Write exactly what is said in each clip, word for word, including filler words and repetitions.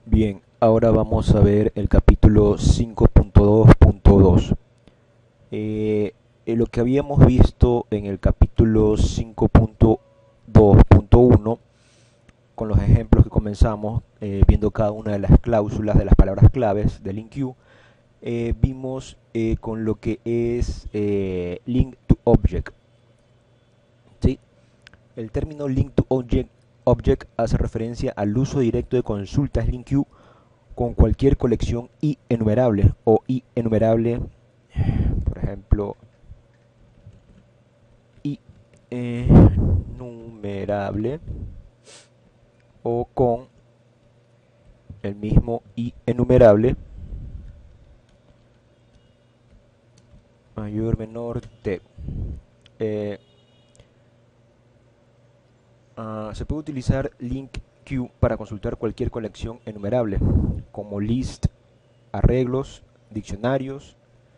Bien, ahora vamos a ver el capítulo cinco punto dos punto dos. Eh, eh, lo que habíamos visto en el capítulo cinco punto dos punto uno, con los ejemplos que comenzamos, eh, viendo cada una de las cláusulas de las palabras claves del LINQ, eh, vimos eh, con lo que es eh, link to object. ¿Sí? El término link to object, object hace referencia al uso directo de consultas LINQ con cualquier colección i enumerable o i enumerable, por ejemplo, i enumerable o con el mismo i enumerable mayor, menor, t. Eh, uh, se puede utilizar link q para consultar cualquier colección enumerable, como list, arreglos, diccionarios,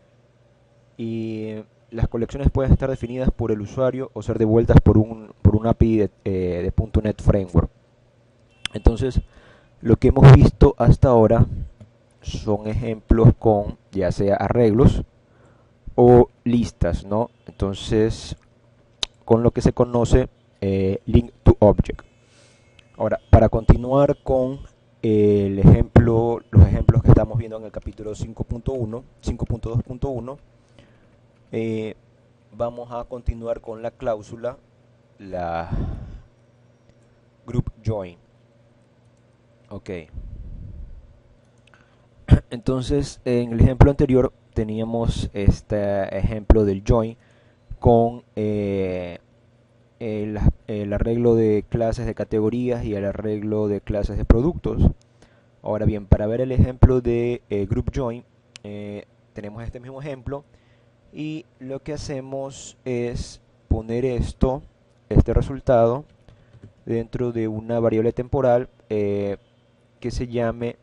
y las colecciones pueden estar definidas por el usuario o ser devueltas por un, por un A P I de, eh, de punto net Framework. Entonces, lo que hemos visto hasta ahora son ejemplos con ya sea arreglos o listas, ¿no? Entonces, con lo que se conoce eh, link to object. Ahora, para continuar con el ejemplo, los ejemplos que estamos viendo en el capítulo cinco punto uno, cinco punto dos punto uno, eh, vamos a continuar con la cláusula, la group join. Ok. Entonces, en el ejemplo anterior teníamos este ejemplo del join con eh, el, el arreglo de clases de categorías y el arreglo de clases de productos. Ahora bien, para ver el ejemplo de eh, group join, eh, tenemos este mismo ejemplo y lo que hacemos es poner esto, este resultado, dentro de una variable temporal eh, que se llame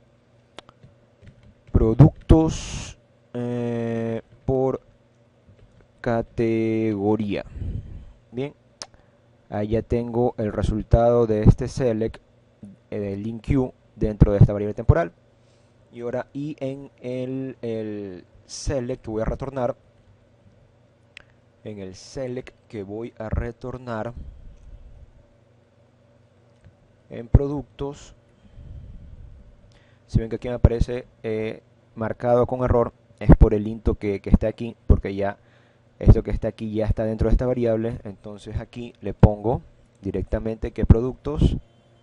productos eh, por categoría. Bien, ahí ya tengo el resultado de este select eh, del link Q dentro de esta variable temporal. Y ahora, y en el, el select que voy a retornar, en el select que voy a retornar en productos, si ven que aquí me aparece eh, marcado con error, es por el into que, que está aquí, porque ya esto que está aquí ya está dentro de esta variable. Entonces aquí le pongo directamente que productos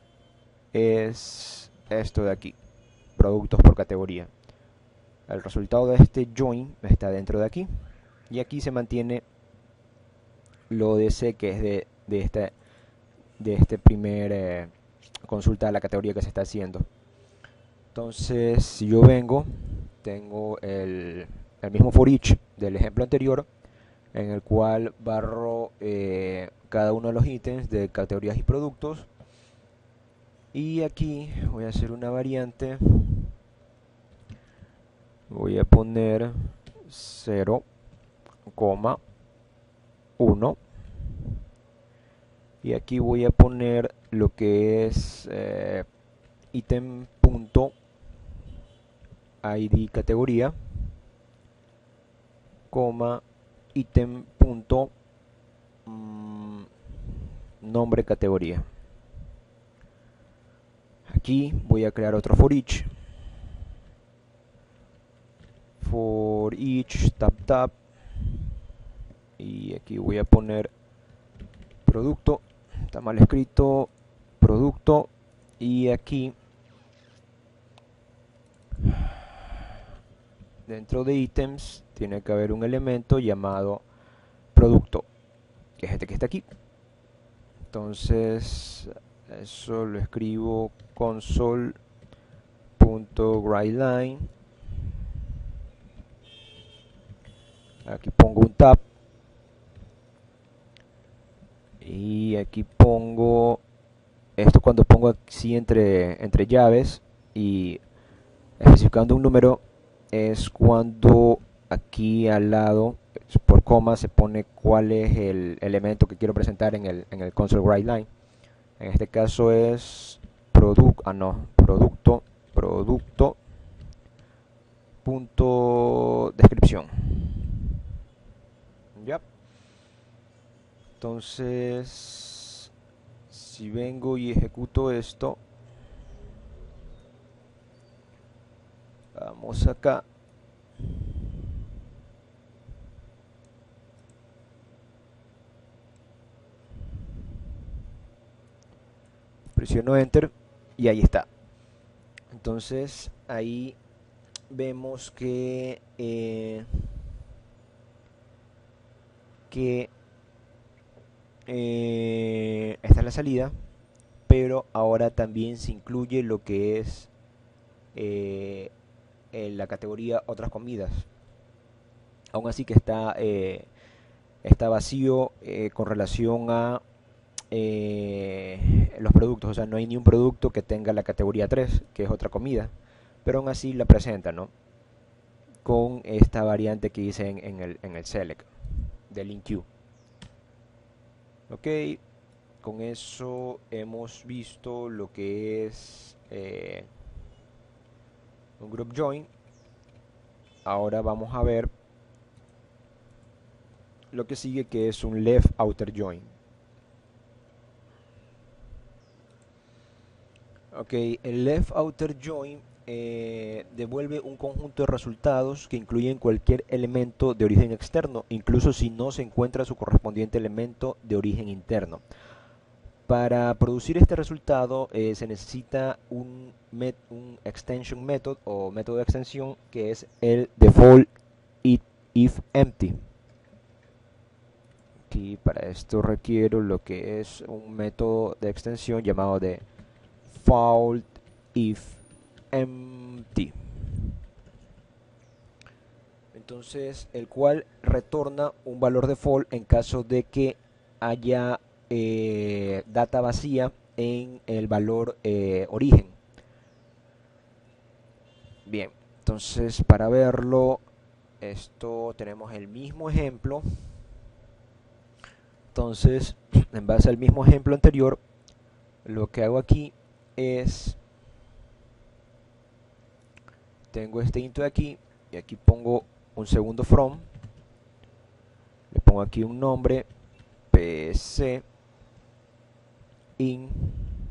es esto de aquí, productos por categoría. El resultado de este join está dentro de aquí, y aquí se mantiene lo de C, que es de, de, esta, de este primer eh, consulta de la categoría que se está haciendo. Entonces, si yo vengo, tengo el, el mismo for each del ejemplo anterior, en el cual barro eh, cada uno de los ítems de categorías y productos. Y aquí voy a hacer una variante. Voy a poner cero, uno. Y aquí voy a poner lo que es eh, ítem punto id categoría, coma, ítem punto mmm, nombre categoría. Aquí voy a crear otro for each, for each tab tab, y aquí voy a poner producto, está mal escrito, producto, y aquí dentro de ítems tiene que haber un elemento llamado producto, que es este que está aquí. Entonces eso lo escribo console.writeLine. Aquí pongo un tab y aquí pongo esto. Cuando pongo así entre, entre llaves y especificando un número, es cuando aquí al lado por coma se pone cuál es el elemento que quiero presentar en el, en el console write line. En este caso es producto, ah no, producto, producto punto descripción. Ya. Entonces, si vengo y ejecuto esto, vamos acá. Presiono Enter y ahí está. Entonces, ahí vemos que eh, que eh, esta es la salida, pero ahora también se incluye lo que es eh, en la categoría otras comidas. Aún así que está eh, está vacío eh, con relación a eh, los productos, o sea, no hay ni un producto que tenga la categoría tres, que es otra comida, pero aún así la presenta, ¿no? Con esta variante que hice en, en el, en el select del InQ. Ok, con eso hemos visto lo que es eh, un group join. Ahora vamos a ver lo que sigue, que es un left outer join. Ok, el left outer join eh, devuelve un conjunto de resultados que incluyen cualquier elemento de origen externo, incluso si no se encuentra su correspondiente elemento de origen interno. Para producir este resultado eh, se necesita un, met un extension method o método de extensión, que es el default if empty. Aquí para esto requiero lo que es un método de extensión llamado de default if empty, entonces el cual retorna un valor default en caso de que haya eh, data vacía en el valor eh, origen. Bien, entonces para verlo, esto tenemos el mismo ejemplo. Entonces, en base al mismo ejemplo anterior, lo que hago aquí es, tengo este int de aquí, y aquí pongo un segundo from, le pongo aquí un nombre, pc in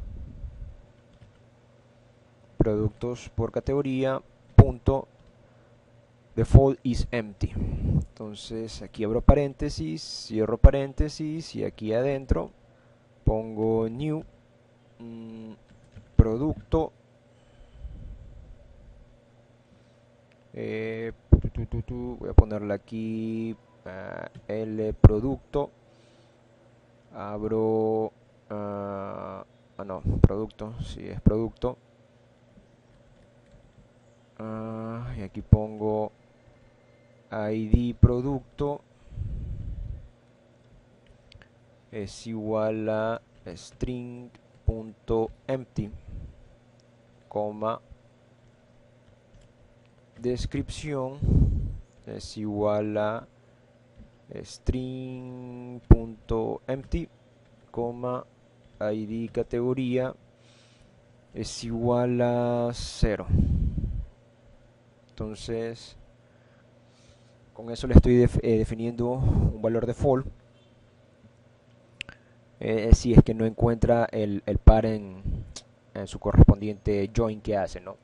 productos por categoría punto default is empty. Entonces aquí abro paréntesis, cierro paréntesis y aquí adentro pongo new mmm, producto eh, tu, tu, tu, voy a ponerle aquí uh, el producto, abro uh, ah no, producto, si sí, es producto, uh, y aquí pongo I D producto es igual a string.empty, coma, descripción es igual a string.empty, coma, I D categoría es igual a cero. Entonces, con eso le estoy def eh, definiendo un valor default. Eh, si es que no encuentra el, el par en, en su correspondiente join que hace, ¿no?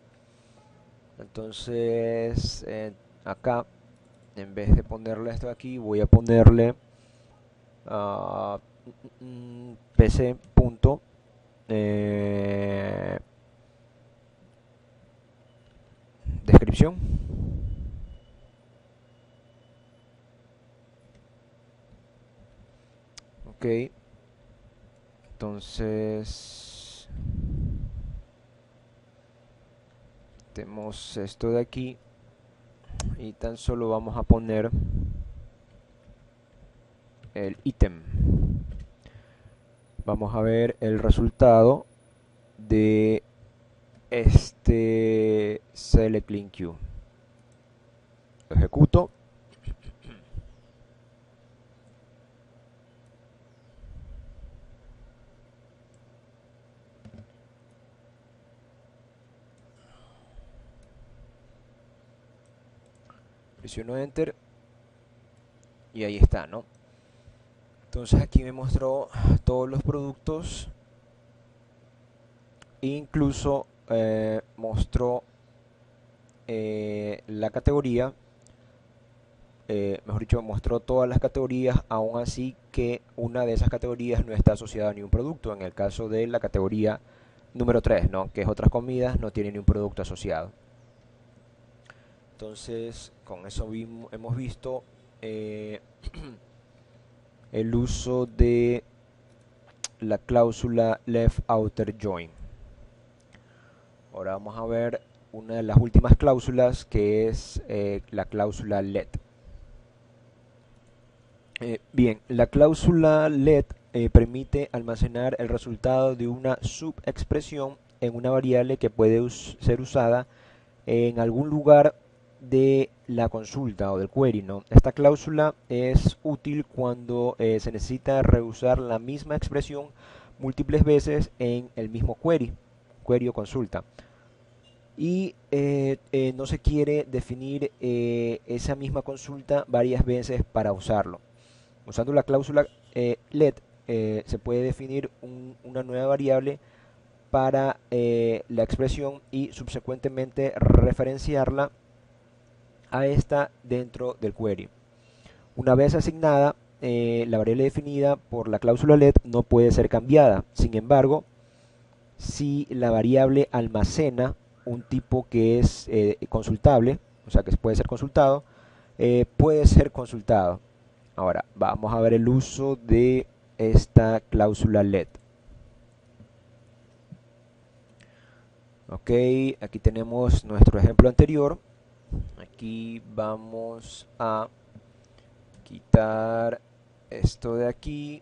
Entonces, eh, acá, en vez de ponerle esto aquí, voy a ponerle uh, pc. Eh, descripción. Ok. Entonces, tenemos esto de aquí y tan solo vamos a poner el ítem. Vamos a ver el resultado de este select link queue. Lo ejecuto. Presiono Enter y ahí está, ¿no? Entonces aquí me mostró todos los productos, incluso eh, mostró eh, la categoría, eh, mejor dicho, mostró todas las categorías, aún así que una de esas categorías no está asociada a ningún producto. En el caso de la categoría número tres, ¿no? Que es otras comidas, no tiene ni un producto asociado. Entonces, con eso vimos, hemos visto eh, el uso de la cláusula left outer join. Ahora vamos a ver una de las últimas cláusulas, que es eh, la cláusula let. Eh, bien, la cláusula let eh, permite almacenar el resultado de una subexpresión en una variable que puede us ser usada en algún lugar de la consulta o del query, ¿no? Esta cláusula es útil cuando eh, se necesita reusar la misma expresión múltiples veces en el mismo query, query o consulta. Y eh, eh, no se quiere definir eh, esa misma consulta varias veces para usarlo. Usando la cláusula eh, let eh, se puede definir un, una nueva variable para eh, la expresión y subsecuentemente referenciarla a esta dentro del query. Una vez asignada, eh, la variable definida por la cláusula let no puede ser cambiada. Sin embargo, si la variable almacena un tipo que es eh, consultable, o sea que puede ser consultado, eh, puede ser consultado. Ahora, vamos a ver el uso de esta cláusula let. Ok, aquí tenemos nuestro ejemplo anterior. Aquí vamos a quitar esto de aquí.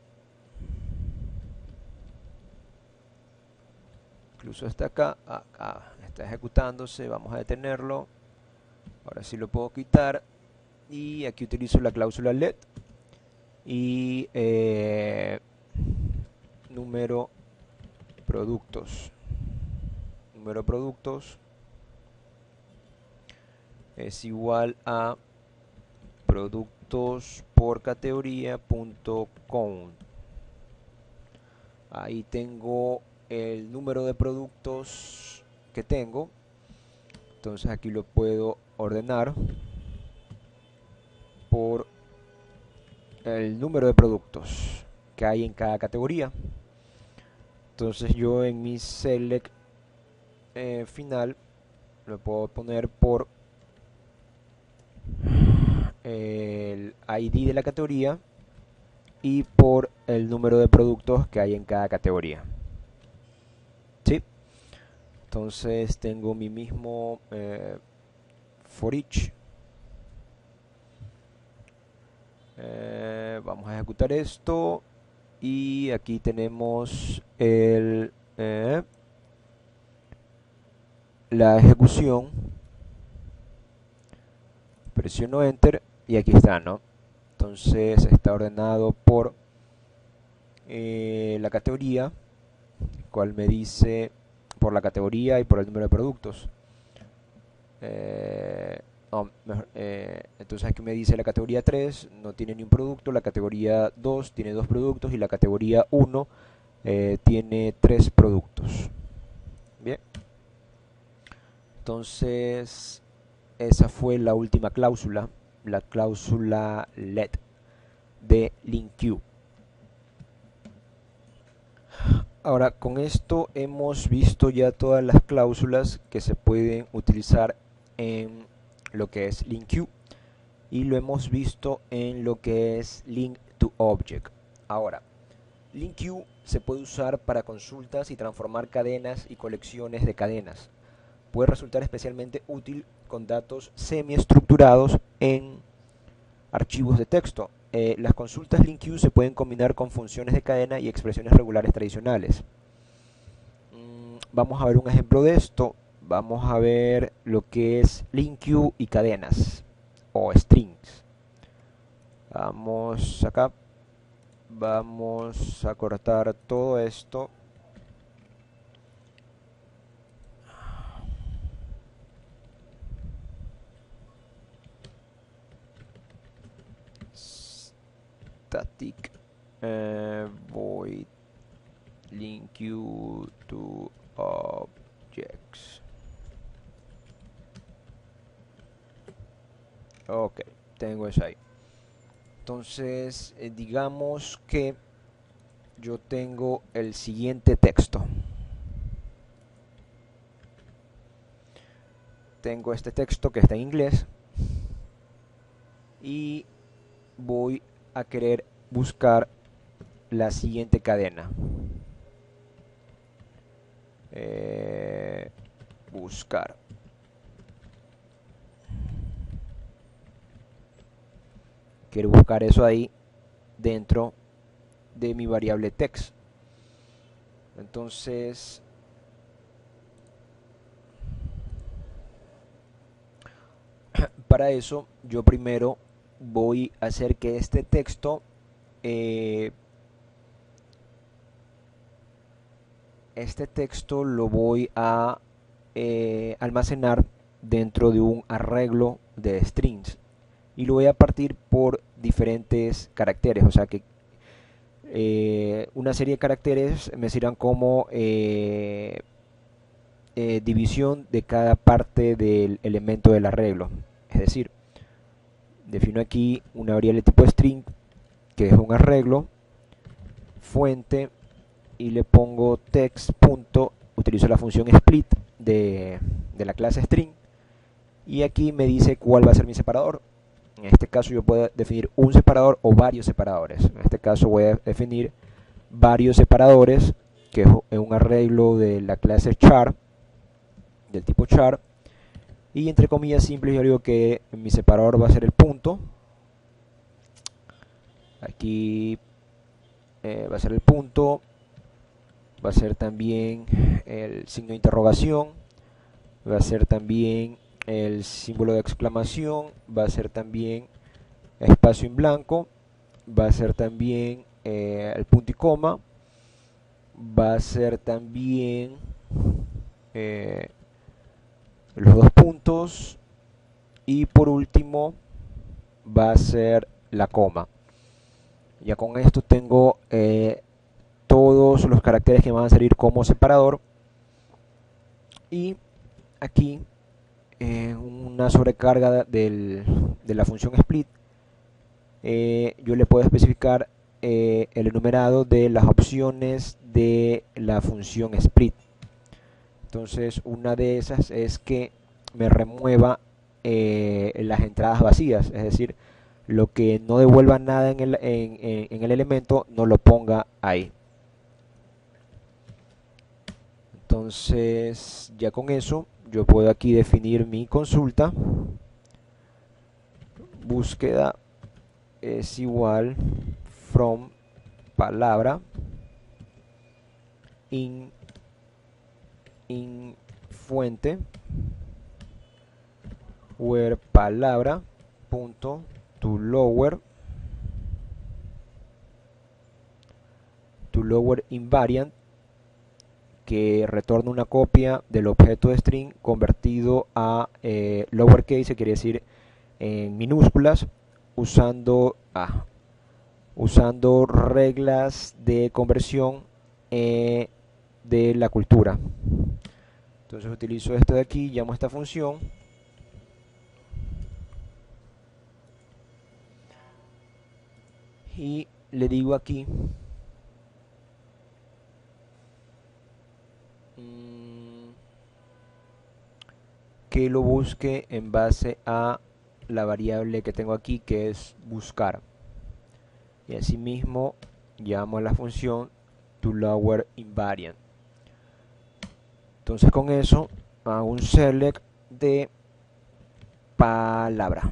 Incluso hasta acá. Acá está ejecutándose. Vamos a detenerlo. Ahora sí lo puedo quitar. Y aquí utilizo la cláusula let. Y eh, número productos. Número productos es igual a productos por categoría punto count. Ahí tengo el número de productos que tengo. Entonces aquí lo puedo ordenar por el número de productos que hay en cada categoría. Entonces yo en mi select eh, final lo puedo poner por el I D de la categoría y por el número de productos que hay en cada categoría. ¿Sí? Entonces tengo mi mismo eh, for each. Eh, vamos a ejecutar esto y aquí tenemos el eh, la ejecución. Presiono enter y aquí está, ¿no? Entonces está ordenado por eh, la categoría, cual me dice por la categoría y por el número de productos. Eh, no, mejor, eh, entonces aquí me dice la categoría tres no tiene ni un producto, la categoría dos tiene dos productos y la categoría uno eh, tiene tres productos. Bien. Entonces esa fue la última cláusula, la cláusula let de LINQ. Ahora, con esto hemos visto ya todas las cláusulas que se pueden utilizar en lo que es LINQ y lo hemos visto en lo que es Link to Object. Ahora, LINQ se puede usar para consultas y transformar cadenas y colecciones de cadenas. Puede resultar especialmente útil con datos semiestructurados en archivos de texto. Eh, las consultas LINQ se pueden combinar con funciones de cadena y expresiones regulares tradicionales. Mm, vamos a ver un ejemplo de esto. Vamos a ver lo que es LINQ y cadenas o strings. Vamos acá. Vamos a cortar todo esto. static uh, void link queue to objects. Ok, tengo eso ahí. Entonces eh, digamos que yo tengo el siguiente texto. Tengo este texto que está en inglés y voy a querer buscar la siguiente cadena. Eh, buscar. Quiero buscar eso ahí dentro de mi variable text. Entonces para eso yo primero voy a hacer que este texto eh, este texto lo voy a eh, almacenar dentro de un arreglo de strings y lo voy a partir por diferentes caracteres, o sea que eh, una serie de caracteres me serán como eh, eh, división de cada parte del elemento del arreglo. Es decir, defino aquí una variable tipo string que es un arreglo, fuente, y le pongo text. Utilizo la función split de, de la clase string y aquí me dice cuál va a ser mi separador. En este caso yo puedo definir un separador o varios separadores. En este caso voy a definir varios separadores, que es un arreglo de la clase char, del tipo char, y entre comillas simples yo digo que mi separador va a ser el punto. Aquí eh, va a ser el punto, va a ser también el signo de interrogación, va a ser también el símbolo de exclamación, va a ser también espacio en blanco, va a ser también eh, el punto y coma, va a ser también eh, los dos puntos y por último va a ser la coma. Ya con esto tengo eh, todos los caracteres que van a salir como separador y aquí eh, una sobrecarga del, de la función split eh, yo le puedo especificar eh, el enumerado de las opciones de la función split. Entonces una de esas es que me remueva eh, las entradas vacías, es decir, lo que no devuelva nada en el, en, en, en el elemento no lo ponga ahí. Entonces ya con eso yo puedo aquí definir mi consulta. Búsqueda es igual from palabra in, in fuente where palabra punto to lower to lower invariant, que retorna una copia del objeto de string convertido a eh, lowercase, quiere decir en minúsculas, usando ah, usando reglas de conversión eh, de la cultura. Entonces utilizo esto de aquí, llamo a esta función y le digo aquí mmm, que lo busque en base a la variable que tengo aquí, que es buscar, y asimismo llamo a la función toLowerInvariant. Entonces con eso hago un select de palabra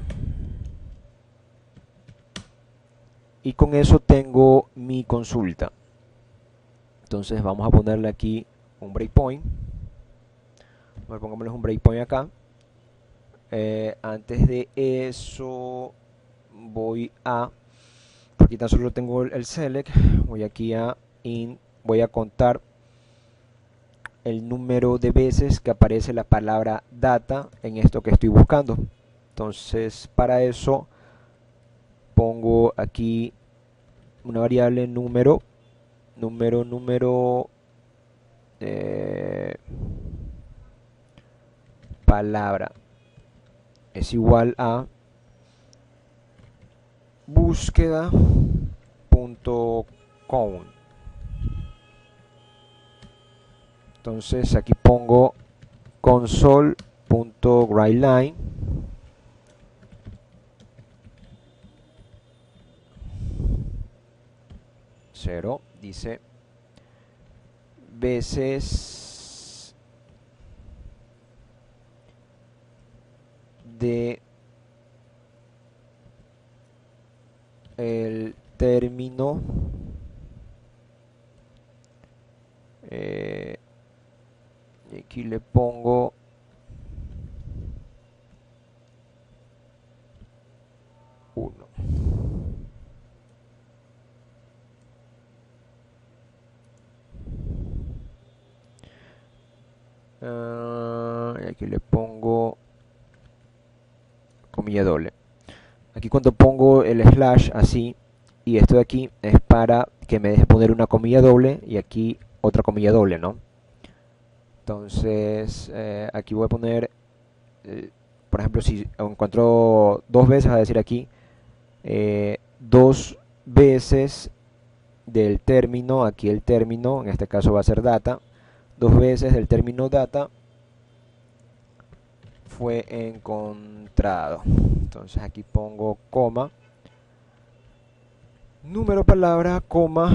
y con eso tengo mi consulta. Entonces vamos a ponerle aquí un breakpoint. Bueno, pongámosle un breakpoint acá. Eh, antes de eso voy a, porque tan solo tengo el select, voy aquí a in, voy a contar el número de veces que aparece la palabra data en esto que estoy buscando. Entonces para eso pongo aquí una variable número, número, número, eh, palabra es igual a búsqueda punto count. Entonces aquí pongo console.writeLine cero, dice veces de el término eh, y aquí le pongo uno. Uh, y aquí le pongo comilla doble. Aquí cuando pongo el slash así y esto de aquí es para que me deje poner una comilla doble y aquí otra comilla doble, ¿no? Entonces eh, aquí voy a poner eh, por ejemplo, si encuentro dos veces, a decir aquí eh, dos veces del término, aquí el término, en este caso va a ser data, dos veces del término data fue encontrado. Entonces aquí pongo coma, número palabra, coma,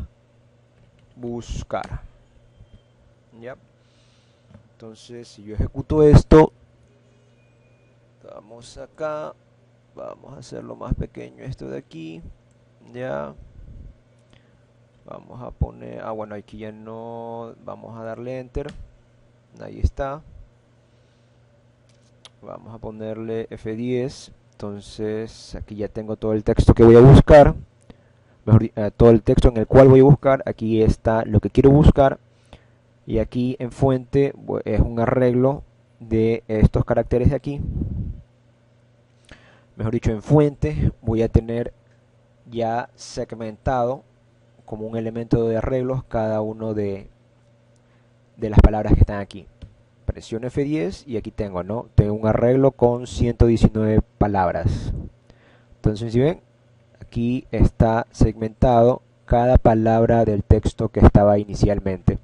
buscar. ¿Ya? Entonces si yo ejecuto esto, vamos acá, vamos a hacerlo más pequeño esto de aquí, ya. Vamos a poner, ah bueno, aquí ya no, vamos a darle enter, ahí está. Vamos a ponerle F diez, entonces aquí ya tengo todo el texto que voy a buscar, mejor eh, todo el texto en el cual voy a buscar, aquí está lo que quiero buscar, y aquí en fuente es un arreglo de estos caracteres de aquí. Mejor dicho, en fuente voy a tener ya segmentado como un elemento de arreglos cada uno de, de las palabras que están aquí. Presiono F diez y aquí tengo, ¿no? Tengo un arreglo con ciento diecinueve palabras. Entonces, si ven, aquí está segmentado cada palabra del texto que estaba inicialmente.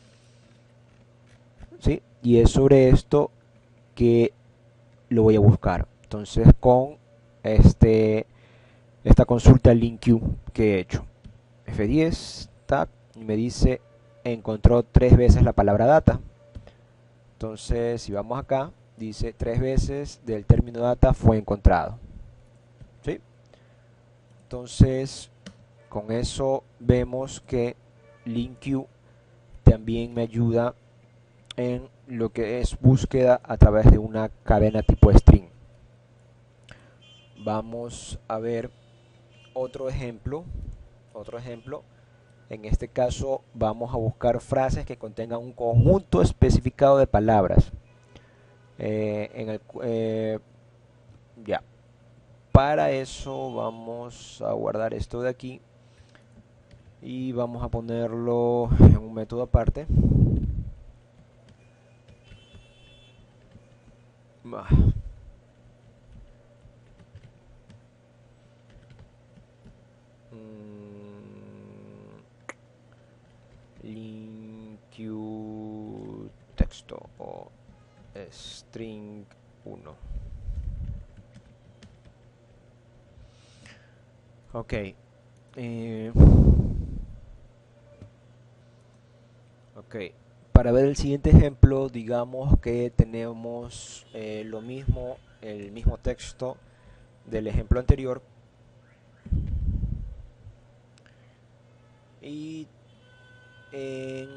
¿Sí? Y es sobre esto que lo voy a buscar. Entonces, con este, esta consulta LINQ que he hecho. F diez, tab, y me dice encontró tres veces la palabra data. Entonces si vamos acá, dice tres veces del término data fue encontrado. ¿Sí? Entonces con eso vemos que LINQ también me ayuda en lo que es búsqueda a través de una cadena tipo string. Vamos a ver otro ejemplo. Otro ejemplo, en este caso vamos a buscar frases que contengan un conjunto especificado de palabras. Eh, en el, eh, ya, para eso vamos a guardar esto de aquí y vamos a ponerlo en un método aparte. Bah. LINQ texto o string uno. Ok. Eh, ok. Para ver el siguiente ejemplo, digamos que tenemos eh, lo mismo, el mismo texto del ejemplo anterior. Y en,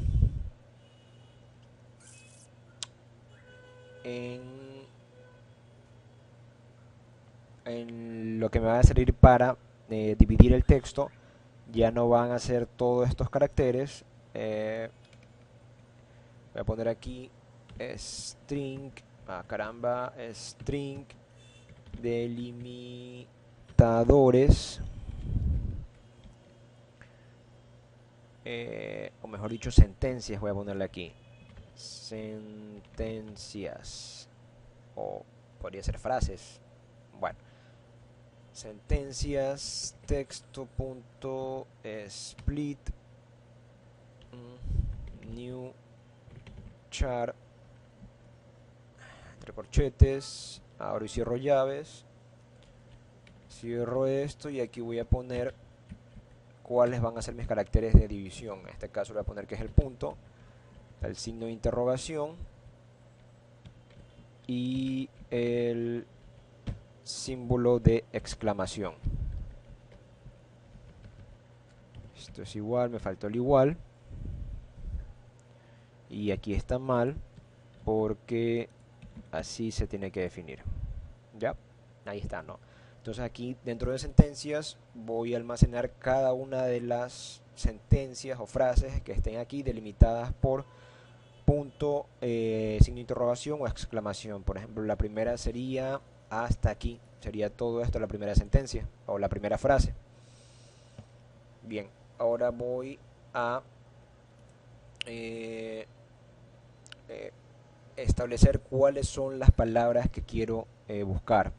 en, en lo que me va a servir para eh, dividir el texto, ya no van a ser todos estos caracteres. Eh, voy a poner aquí string, ah, caramba, string delimitadores eh, o mejor dicho, sentencias, voy a ponerle aquí. Sentencias. O podría ser frases. Bueno. Sentencias, texto.split, new char, entre corchetes, abro y cierro llaves, cierro esto y aquí voy a poner cuáles van a ser mis caracteres de división. En este caso voy a poner que es el punto, el signo de interrogación y el símbolo de exclamación. Esto es igual, me faltó el igual. Y aquí está mal porque así se tiene que definir. ¿Ya? Ahí está, ¿no? Entonces aquí dentro de sentencias voy a almacenar cada una de las sentencias o frases que estén aquí delimitadas por punto, eh, signo de interrogación o exclamación. Por ejemplo, la primera sería hasta aquí. Sería todo esto la primera sentencia o la primera frase. Bien, ahora voy a eh, eh, establecer cuáles son las palabras que quiero eh, buscar.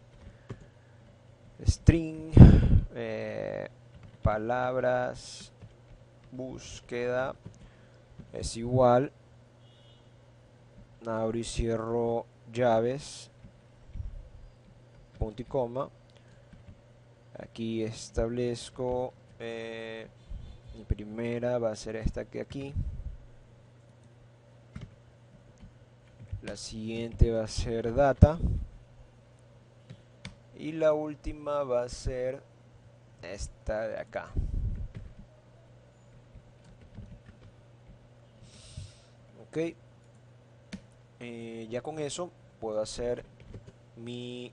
String, eh, palabras, búsqueda es igual, abro y cierro llaves, punto y coma. Aquí establezco eh, mi primera va a ser esta que aquí, la siguiente va a ser data y la última va a ser esta de acá. Ok, eh, ya con eso puedo hacer mi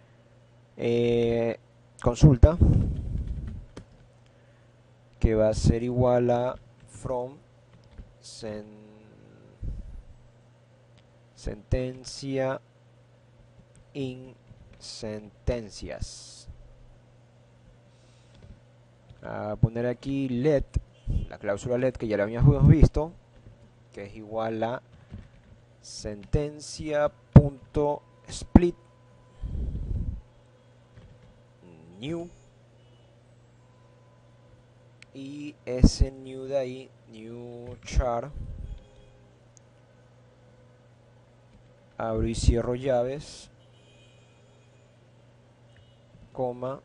eh, consulta, que va a ser igual a from sen, sentencia in sentencias. A poner aquí let, la cláusula let que ya la habíamos visto, que es igual a sentencia.split new, y ese new de ahí, new char, abro y cierro llaves, coma,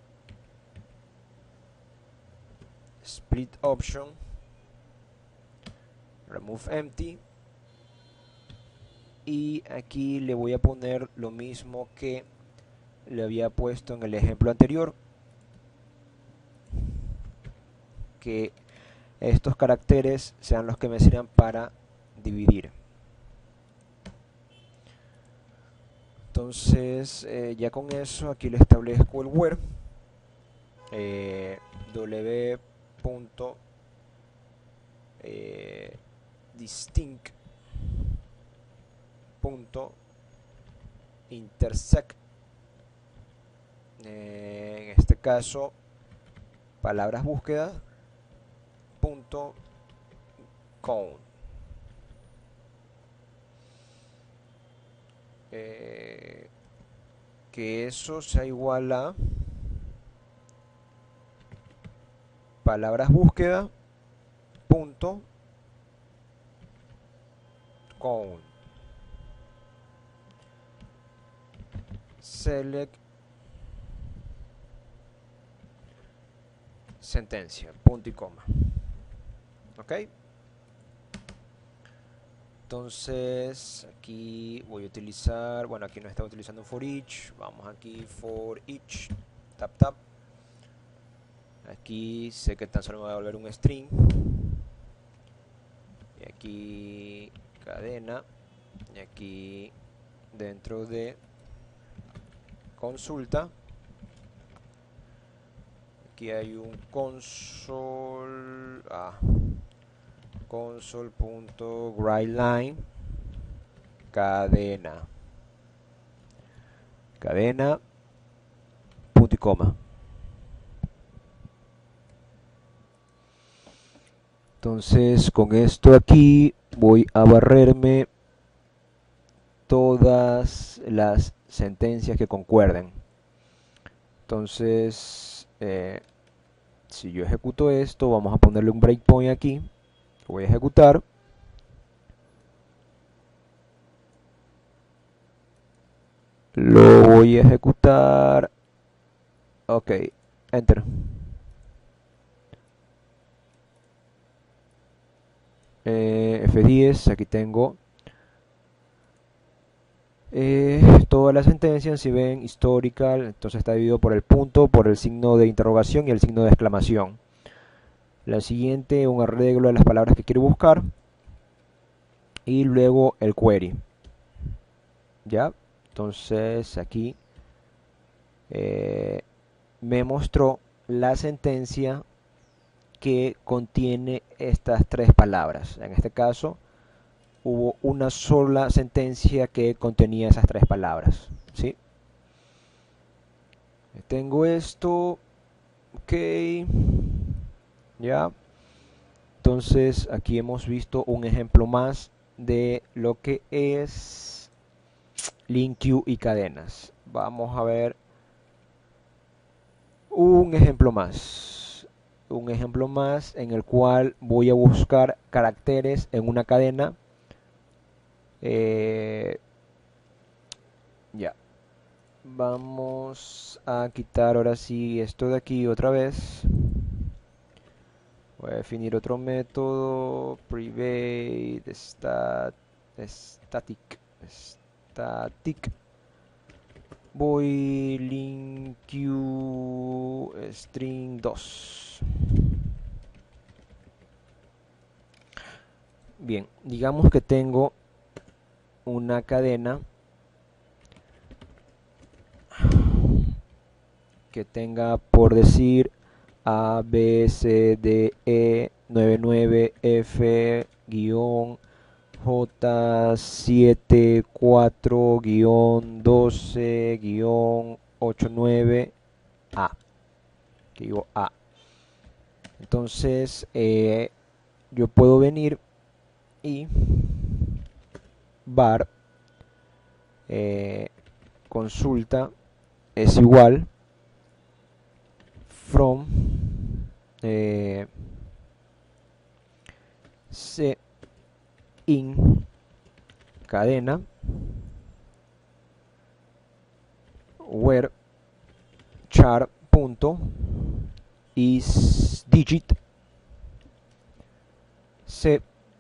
split option, remove empty, y aquí le voy a poner lo mismo que le había puesto en el ejemplo anterior, que estos caracteres sean los que me sirvan para dividir. Entonces eh, ya con eso aquí le establezco el where, eh, w. Eh, distinct punto intersect, eh, en este caso palabras búsqueda punto count, eh, que eso sea igual a palabras búsqueda punto count, select sentencia, punto y coma. Ok, entonces aquí voy a utilizar, bueno, aquí no está utilizando for each, vamos aquí for each, tap tap, aquí sé que tan solo me va a devolver un string, y aquí cadena, y aquí dentro de consulta, aquí hay un console, ah, console.writeLine cadena, cadena, punto y coma. Entonces con esto aquí voy a barrerme todas las sentencias que concuerden. Entonces eh, si yo ejecuto esto, vamos a ponerle un breakpoint aquí, lo voy a ejecutar. Lo voy a ejecutar. Ok, enter. Eh, F diez, aquí tengo eh, toda la sentencia. Si ven, historical, entonces está dividido por el punto, por el signo de interrogación y el signo de exclamación. La siguiente, un arreglo de las palabras que quiero buscar. Y luego el query. Ya, entonces aquí eh, me mostró la sentencia que contiene estas tres palabras. En este caso hubo una sola sentencia que contenía esas tres palabras, ¿sí? Tengo esto, ok, ya. Entonces aquí hemos visto un ejemplo más de lo que es link queue y cadenas. Vamos a ver un ejemplo más. Un ejemplo más en el cual voy a buscar caracteres en una cadena. Eh, ya. Vamos a quitar ahora sí esto de aquí otra vez. Voy a definir otro método. Private stat, static. Static. Voy link queue string dos. Bien, digamos que tengo una cadena que tenga, por decir, A, B, C, D, E, nueve nueve, F, guión, J, siete, cuatro, guión, doce, guión, ocho, nueve, A. Que digo A. Entonces, eh, yo puedo venir y var eh, consulta es igual from eh, c in cadena where char punto is digit c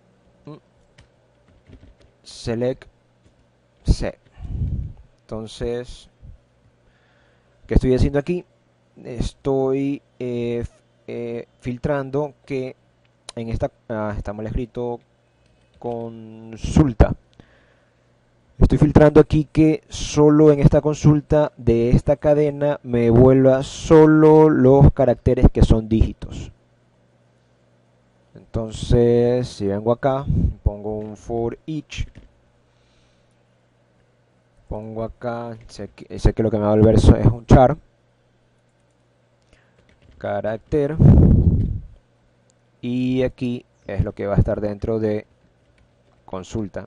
select c. Entonces, ¿qué estoy haciendo aquí? Estoy eh, eh, filtrando que en esta ah, está mal escrito consulta. Estoy filtrando aquí que solo en esta consulta de esta cadena me vuelva solo los caracteres que son dígitos. Entonces, si vengo acá, pongo un for each. Pongo acá, sé que, sé que lo que me va a volver es un char. Carácter. Y aquí es lo que va a estar dentro de consulta.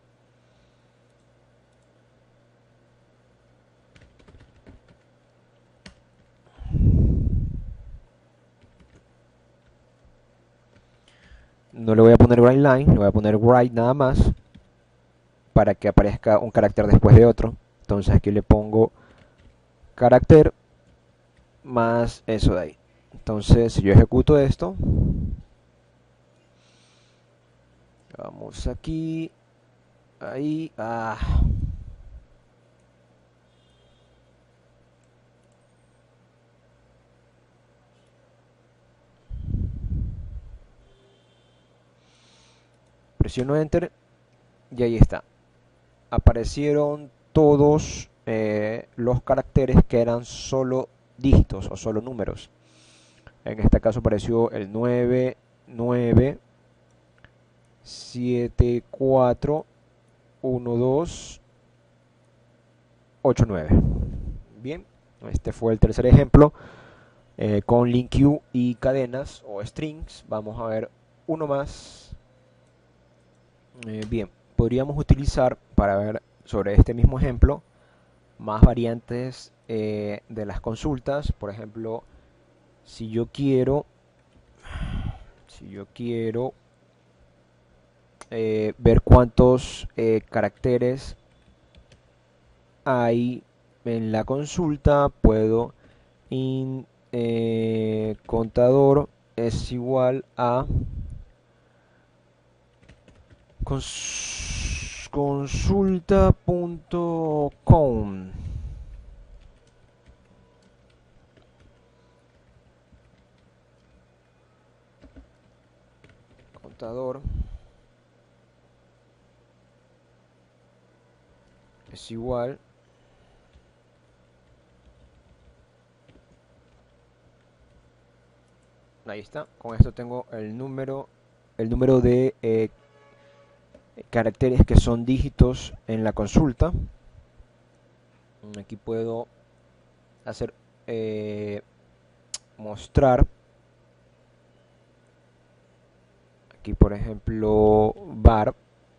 No le voy a poner write line, le voy a poner write nada más para que aparezca un carácter después de otro. Entonces aquí le pongo carácter más eso de ahí. Entonces si yo ejecuto esto, vamos aquí, ahí, ah. Presiono enter y ahí está. Aparecieron todos eh, los caracteres que eran solo dígitos o solo números. En este caso apareció el nueve, nueve, siete, cuatro, uno, dos, ocho, nueve. Bien, este fue el tercer ejemplo eh, con link queue y cadenas o strings. Vamos a ver uno más. Eh, bien, podríamos utilizar para ver sobre este mismo ejemplo más variantes eh, de las consultas. Por ejemplo, si yo quiero, si yo quiero eh, ver cuántos eh, caracteres hay en la consulta, puedo in, eh, contador es igual a cons consulta punto com. Contador es igual ahí está. Con esto tengo el número el número de eh, caracteres que son dígitos en la consulta. Aquí puedo hacer eh, mostrar aquí por ejemplo var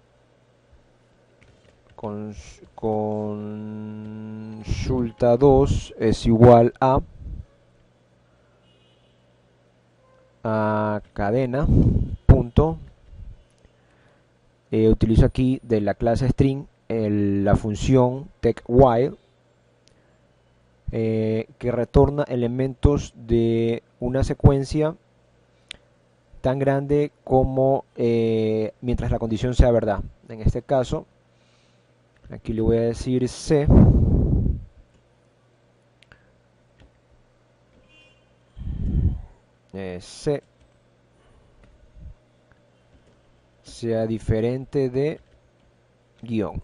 con consulta dos es igual a a cadena punto eh, utilizo aquí de la clase string el, la función TextWhile eh, que retorna elementos de una secuencia tan grande como eh, mientras la condición sea verdad. En este caso aquí le voy a decir C eh, C sea diferente de guión.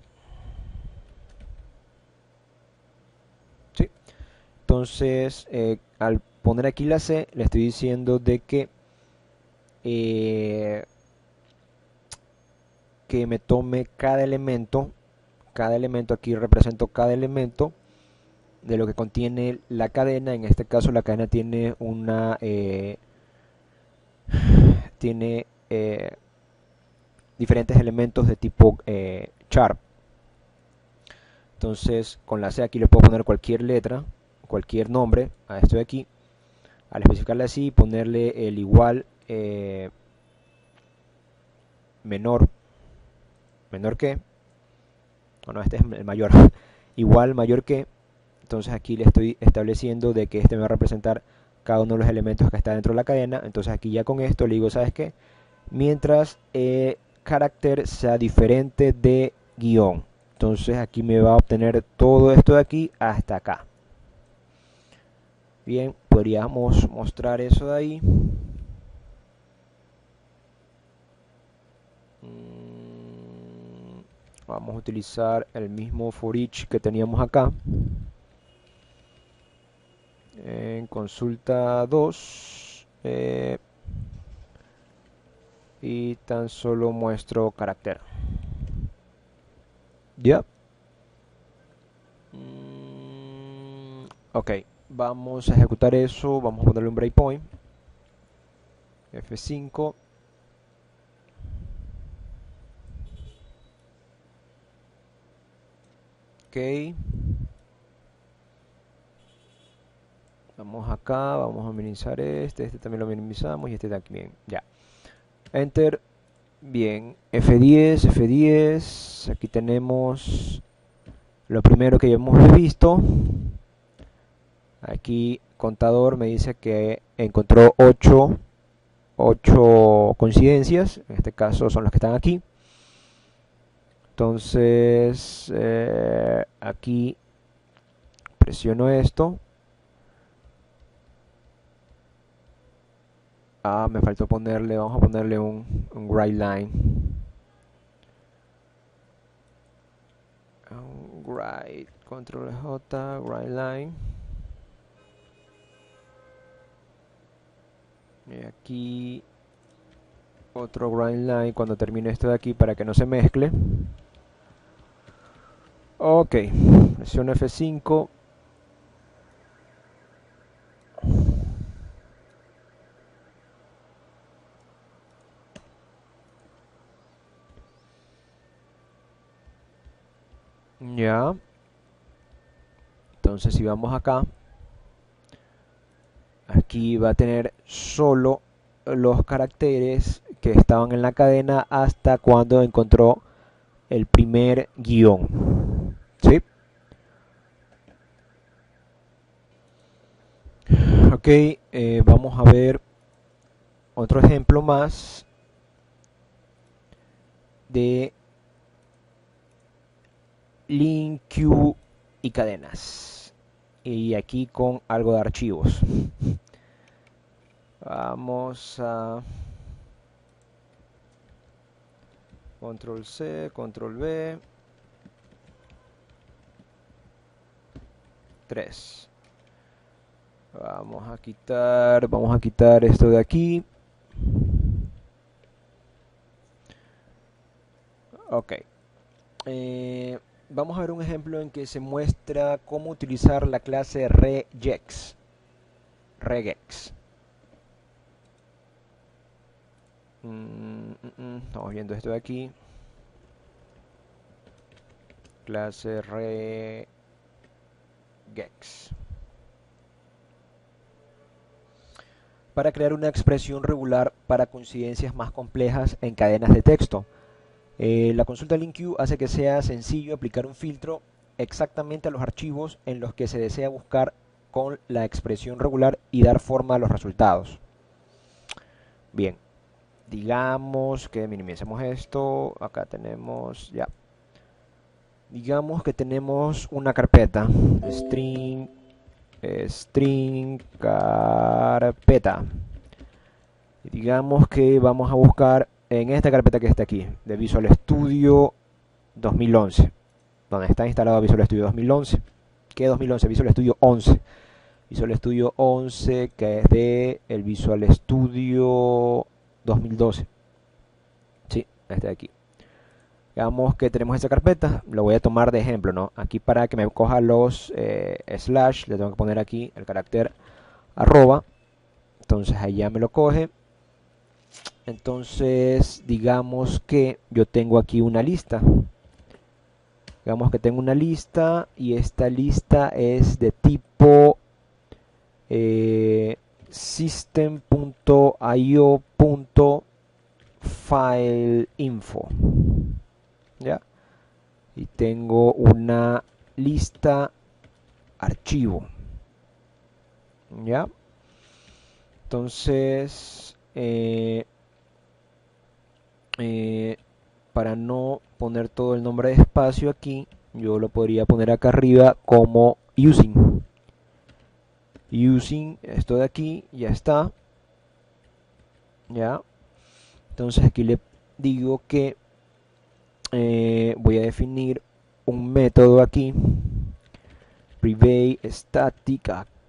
¿Sí? Entonces, eh, al poner aquí la C, le estoy diciendo de que eh, que me tome cada elemento, cada elemento aquí represento cada elemento de lo que contiene la cadena. En este caso, la cadena tiene una eh, tiene eh, diferentes elementos de tipo eh, char. Entonces, con la C aquí le puedo poner cualquier letra, cualquier nombre a esto de aquí. Al especificarle así, ponerle el igual eh, menor, menor que, bueno, este es el mayor, igual mayor que. Entonces aquí le estoy estableciendo de que este me va a representar cada uno de los elementos que está dentro de la cadena. Entonces aquí ya con esto le digo, ¿sabes qué? Mientras eh, carácter sea diferente de guión. Entonces aquí me va a obtener todo esto de aquí hasta acá. Bien, podríamos mostrar eso de ahí. Vamos a utilizar el mismo for each que teníamos acá. En consulta dos. Eh, y tan solo muestro carácter. Ya. Mm, ok, vamos a ejecutar eso. Vamos a ponerle un breakpoint. F cinco. Ok. Vamos acá, vamos a minimizar este, este también lo minimizamos y este también, ya. Enter, bien, F diez, F diez, aquí tenemos lo primero que ya hemos visto. Aquí contador me dice que encontró ocho coincidencias, en este caso son las que están aquí. Entonces, eh, aquí presiono esto. Ah, me faltó ponerle, vamos a ponerle un, un write line. Un write, control J, write line. Y aquí otro write line cuando termine esto de aquí para que no se mezcle. Ok, presiono F cinco. Ya. Entonces si vamos acá, aquí va a tener solo los caracteres que estaban en la cadena hasta cuando encontró el primer guión. ¿Sí? Ok, eh, vamos a ver otro ejemplo más de link, queue y cadenas. Y aquí con algo de archivos. Vamos a control C, control V, tres. Vamos a quitar, vamos a quitar esto de aquí. Ok. Eh, vamos a ver un ejemplo en que se muestra cómo utilizar la clase regex. Regex. Mm, mm, mm, estamos viendo esto de aquí. Clase regex. Para crear una expresión regular para coincidencias más complejas en cadenas de texto. Eh, la consulta LinkQ hace que sea sencillo aplicar un filtro exactamente a los archivos en los que se desea buscar con la expresión regular y dar forma a los resultados. Bien, digamos que minimicemos esto. Acá tenemos ya. Digamos que tenemos una carpeta string string carpeta. Y digamos que vamos a buscar en esta carpeta que está aquí, de Visual Studio dos mil once, donde está instalado Visual Studio dos mil once. ¿Qué dos mil once? Visual Studio once. Visual Studio once, que es de el Visual Studio dos mil doce. Sí, este de aquí. Digamos que tenemos esta carpeta, lo voy a tomar de ejemplo, ¿no? Aquí para que me coja los eh, slash, le tengo que poner aquí el carácter arroba. Entonces ahí ya me lo coge. Entonces digamos que yo tengo aquí una lista. Digamos que tengo una lista y esta lista es de tipo eh, system.io.fileinfo. ¿Ya? Y tengo una lista archivo. ¿Ya? Entonces, eh, eh, para no poner todo el nombre de espacio aquí, yo lo podría poner acá arriba como using. Using, esto de aquí, ya está. Ya. Entonces aquí le digo que eh, voy a definir un método aquí. Private static,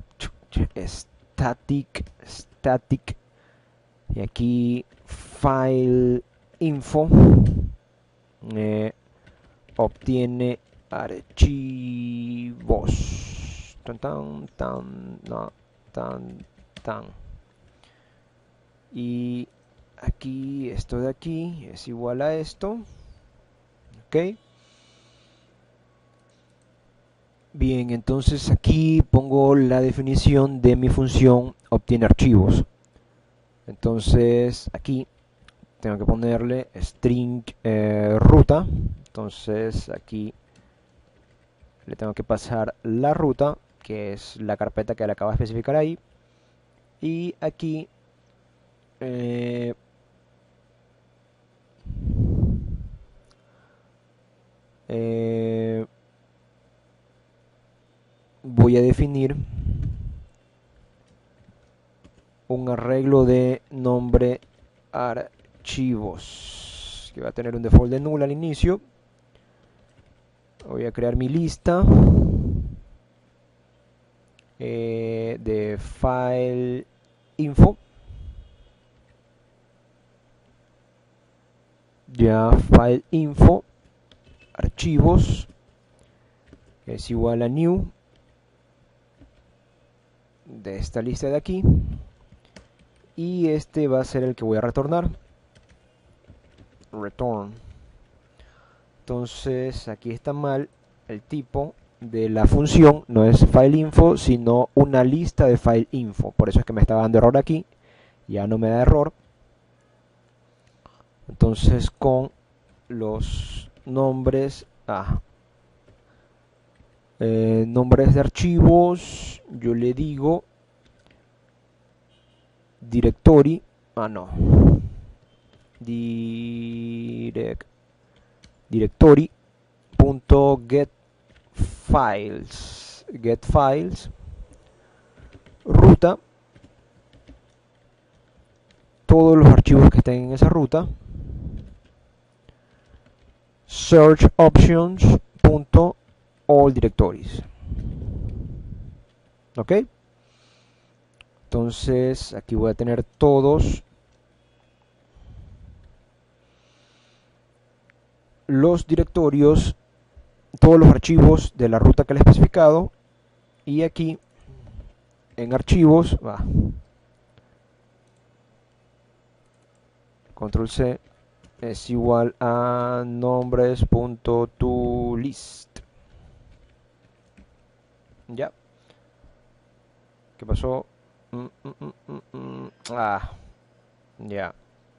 static, static. Y aquí file info. Eh, obtiene archivos. Tan, tan, tan, no, tan, tan. Y aquí, esto de aquí es igual a esto. Ok. Bien, entonces aquí pongo la definición de mi función obtiene archivos. Entonces aquí tengo que ponerle string eh, ruta. Entonces aquí le tengo que pasar la ruta, que es la carpeta que le acabo de especificar ahí. Y aquí eh, eh, voy a definir un arreglo de nombre archivos que va a tener un default de null al inicio. Voy a crear mi lista eh, de file info. Ya file info archivos es igual a new de esta lista de aquí, y este va a ser el que voy a retornar, return. Entonces aquí está mal, el tipo de la función no es file info, sino una lista de file info. Por eso es que me estaba dando error aquí. Ya no me da error. Entonces con los nombres, ah, eh, nombres de archivos, yo le digo directory, ah no, direct, directory punto get files, get files, ruta, todos los archivos que estén en esa ruta, search options punto all directories. Ok, entonces aquí voy a tener todos los directorios, todos los archivos de la ruta que le he especificado, y aquí en archivos va control C es igual a nombres.toList. Ya. ¿Qué pasó? Mm, mm, mm, mm, mm. Ah, ya.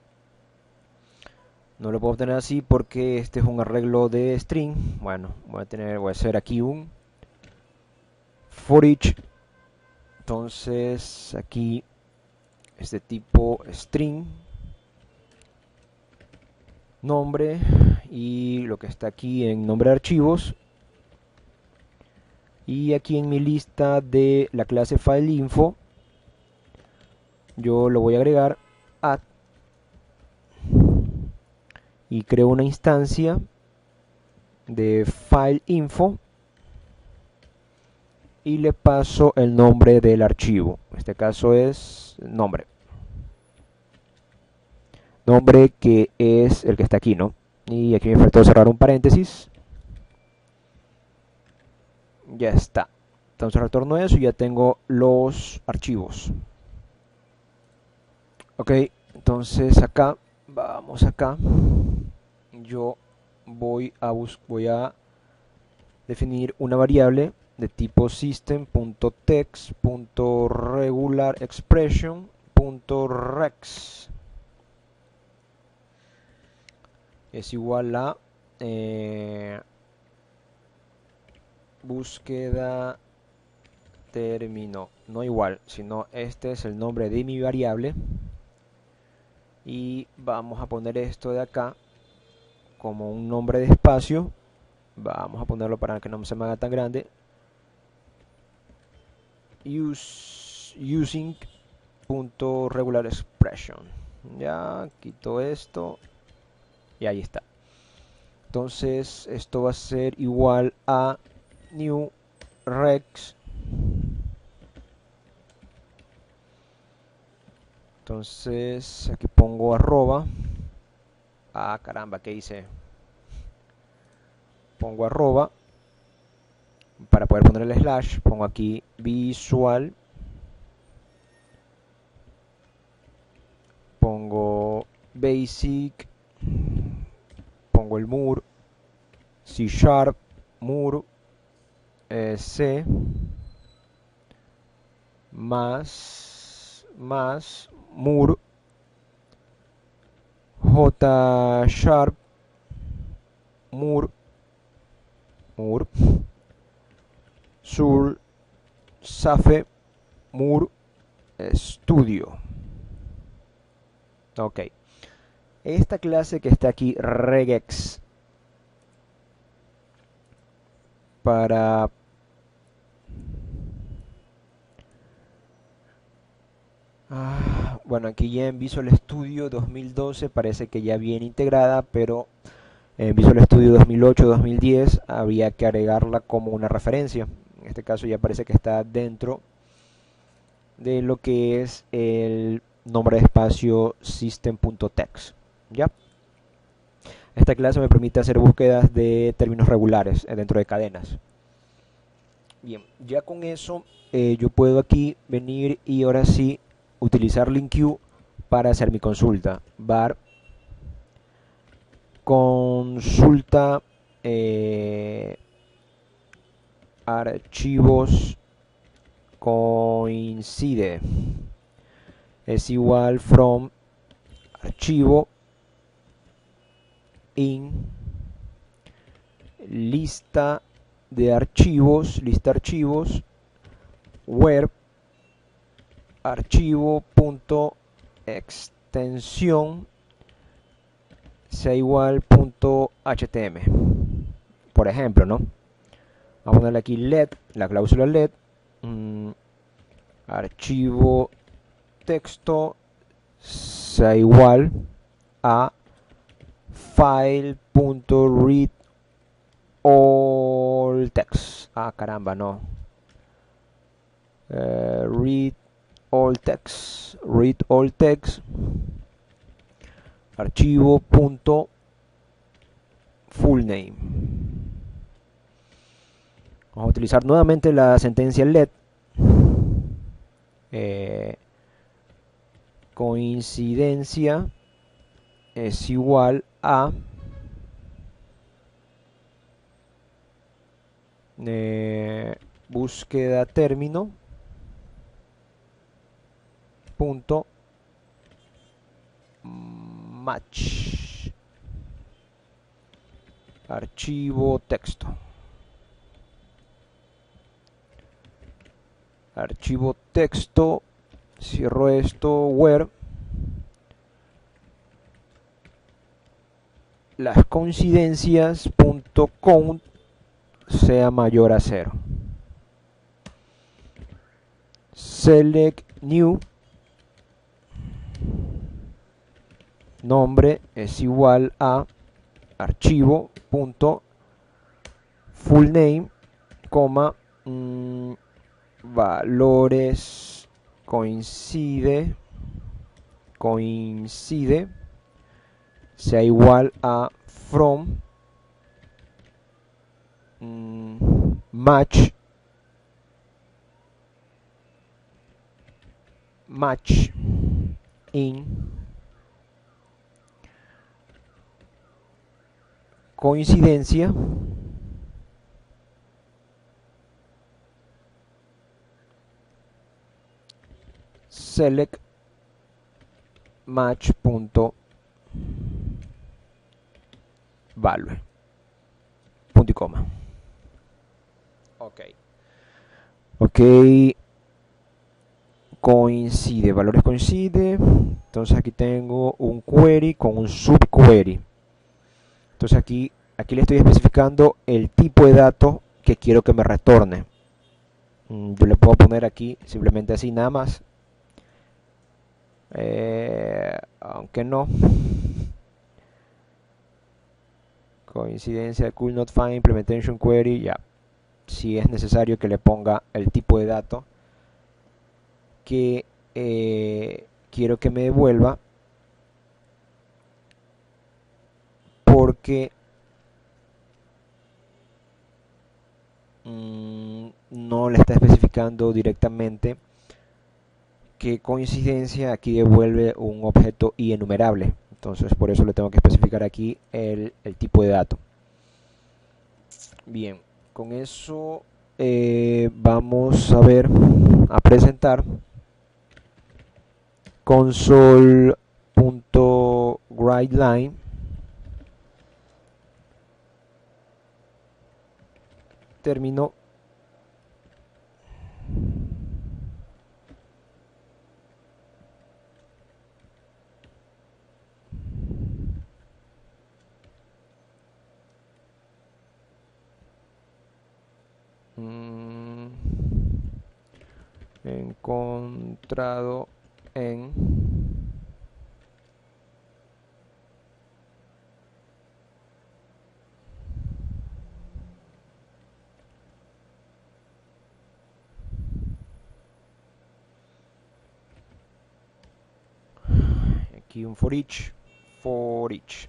No lo puedo obtener así porque este es un arreglo de string. Bueno, voy a tener, voy a hacer aquí un for each. Entonces aquí este tipo string, nombre, y lo que está aquí en nombre de archivos, y aquí en mi lista de la clase FileInfo yo lo voy a agregar add y creo una instancia de FileInfo y le paso el nombre del archivo. En este caso es nombre. Nombre que es el que está aquí, ¿no? Y aquí me faltó cerrar un paréntesis. Ya está. Entonces retorno eso y ya tengo los archivos. Ok, entonces acá, vamos acá. Yo voy a, bus voy a definir una variable de tipo system.text.regularExpression.rex. Es igual a eh, búsqueda término, no igual, sino este es el nombre de mi variable. Y vamos a poner esto de acá como un nombre de espacio. Vamos a ponerlo para que no se me haga tan grande. Use, using punto regular expression. Ya quito esto y ahí está. Entonces esto va a ser igual a new rex. Entonces aquí pongo arroba. Ah, caramba, ¿qué hice? Pongo arroba. Para poder poner el slash, pongo aquí visual. Pongo basic. Pongo el mur. C sharp. Mur. Eh, C. Más. Más. Mur. J sharp. Mur. Mur. Sur. Safe. Mur. Studio. Ok. Esta clase que está aquí, regex, para ah, bueno, aquí ya en Visual Studio dos mil doce parece que ya viene integrada, pero en Visual Studio dos mil ocho dos mil diez había que agregarla como una referencia. En este caso ya parece que está dentro de lo que es el nombre de espacio system.text. ¿Ya? Esta clase me permite hacer búsquedas de términos regulares dentro de cadenas. Bien, ya con eso eh, yo puedo aquí venir y ahora sí utilizar LINQ para hacer mi consulta. Var consulta eh, archivos coincide es igual from archivo in lista de archivos, lista archivos, where archivo punto extensión sea igual punto htm. Por ejemplo, ¿no? Vamos a ponerle aquí let, la cláusula let, mmm, archivo texto sea igual a file.read all text. Ah, caramba, no. Uh, read all text. Read all text. Archivo punto full name. Vamos a utilizar nuevamente la sentencia let. Eh, coincidencia es igual a eh, búsqueda término punto match archivo texto. Archivo texto, cierro esto, where las coincidencias punto count sea mayor a cero. Select new, nombre es igual a archivo punto full name, coma, mmm, valores coincide coincide sea igual a from mmm, match match in coincidencia select match punto value punto y coma. Ok, ok, coincide, valores coincide. Entonces aquí tengo un query con un subquery. Entonces aquí aquí le estoy especificando el tipo de datos que quiero que me retorne. Yo le puedo poner aquí simplemente así nada más, eh, aunque no. Coincidencia could not find implementation query. Ya, si es necesario que le ponga el tipo de datos que eh, quiero que me devuelva, porque mmm, no le está especificando directamente que coincidencia aquí devuelve un objeto y enumerable. Entonces por eso le tengo que especificar aquí el, el tipo de dato. Bien, con eso eh, vamos a ver, a presentar console.writeLine término mm, encontrado en aquí un for each for each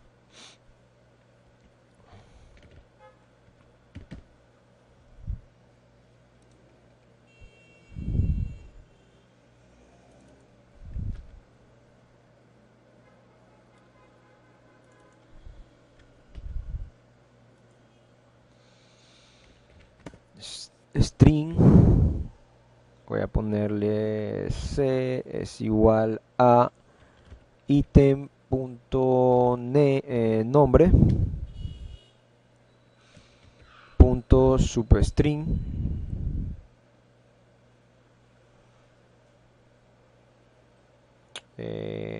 string, voy a ponerle c es igual a item.nombre eh, nombre punto substring eh,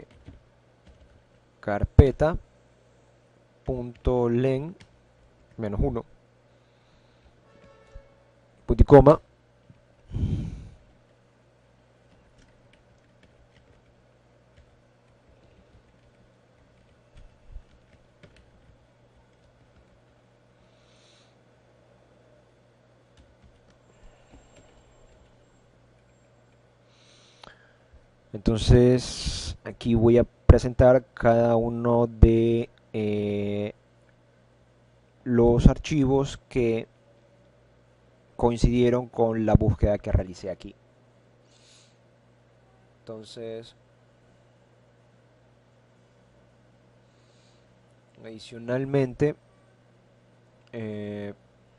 carpeta punto len menos uno punto y coma. Entonces aquí voy a presentar cada uno de eh, los archivos que coincidieron con la búsqueda que realicé aquí. Entonces, adicionalmente, eh,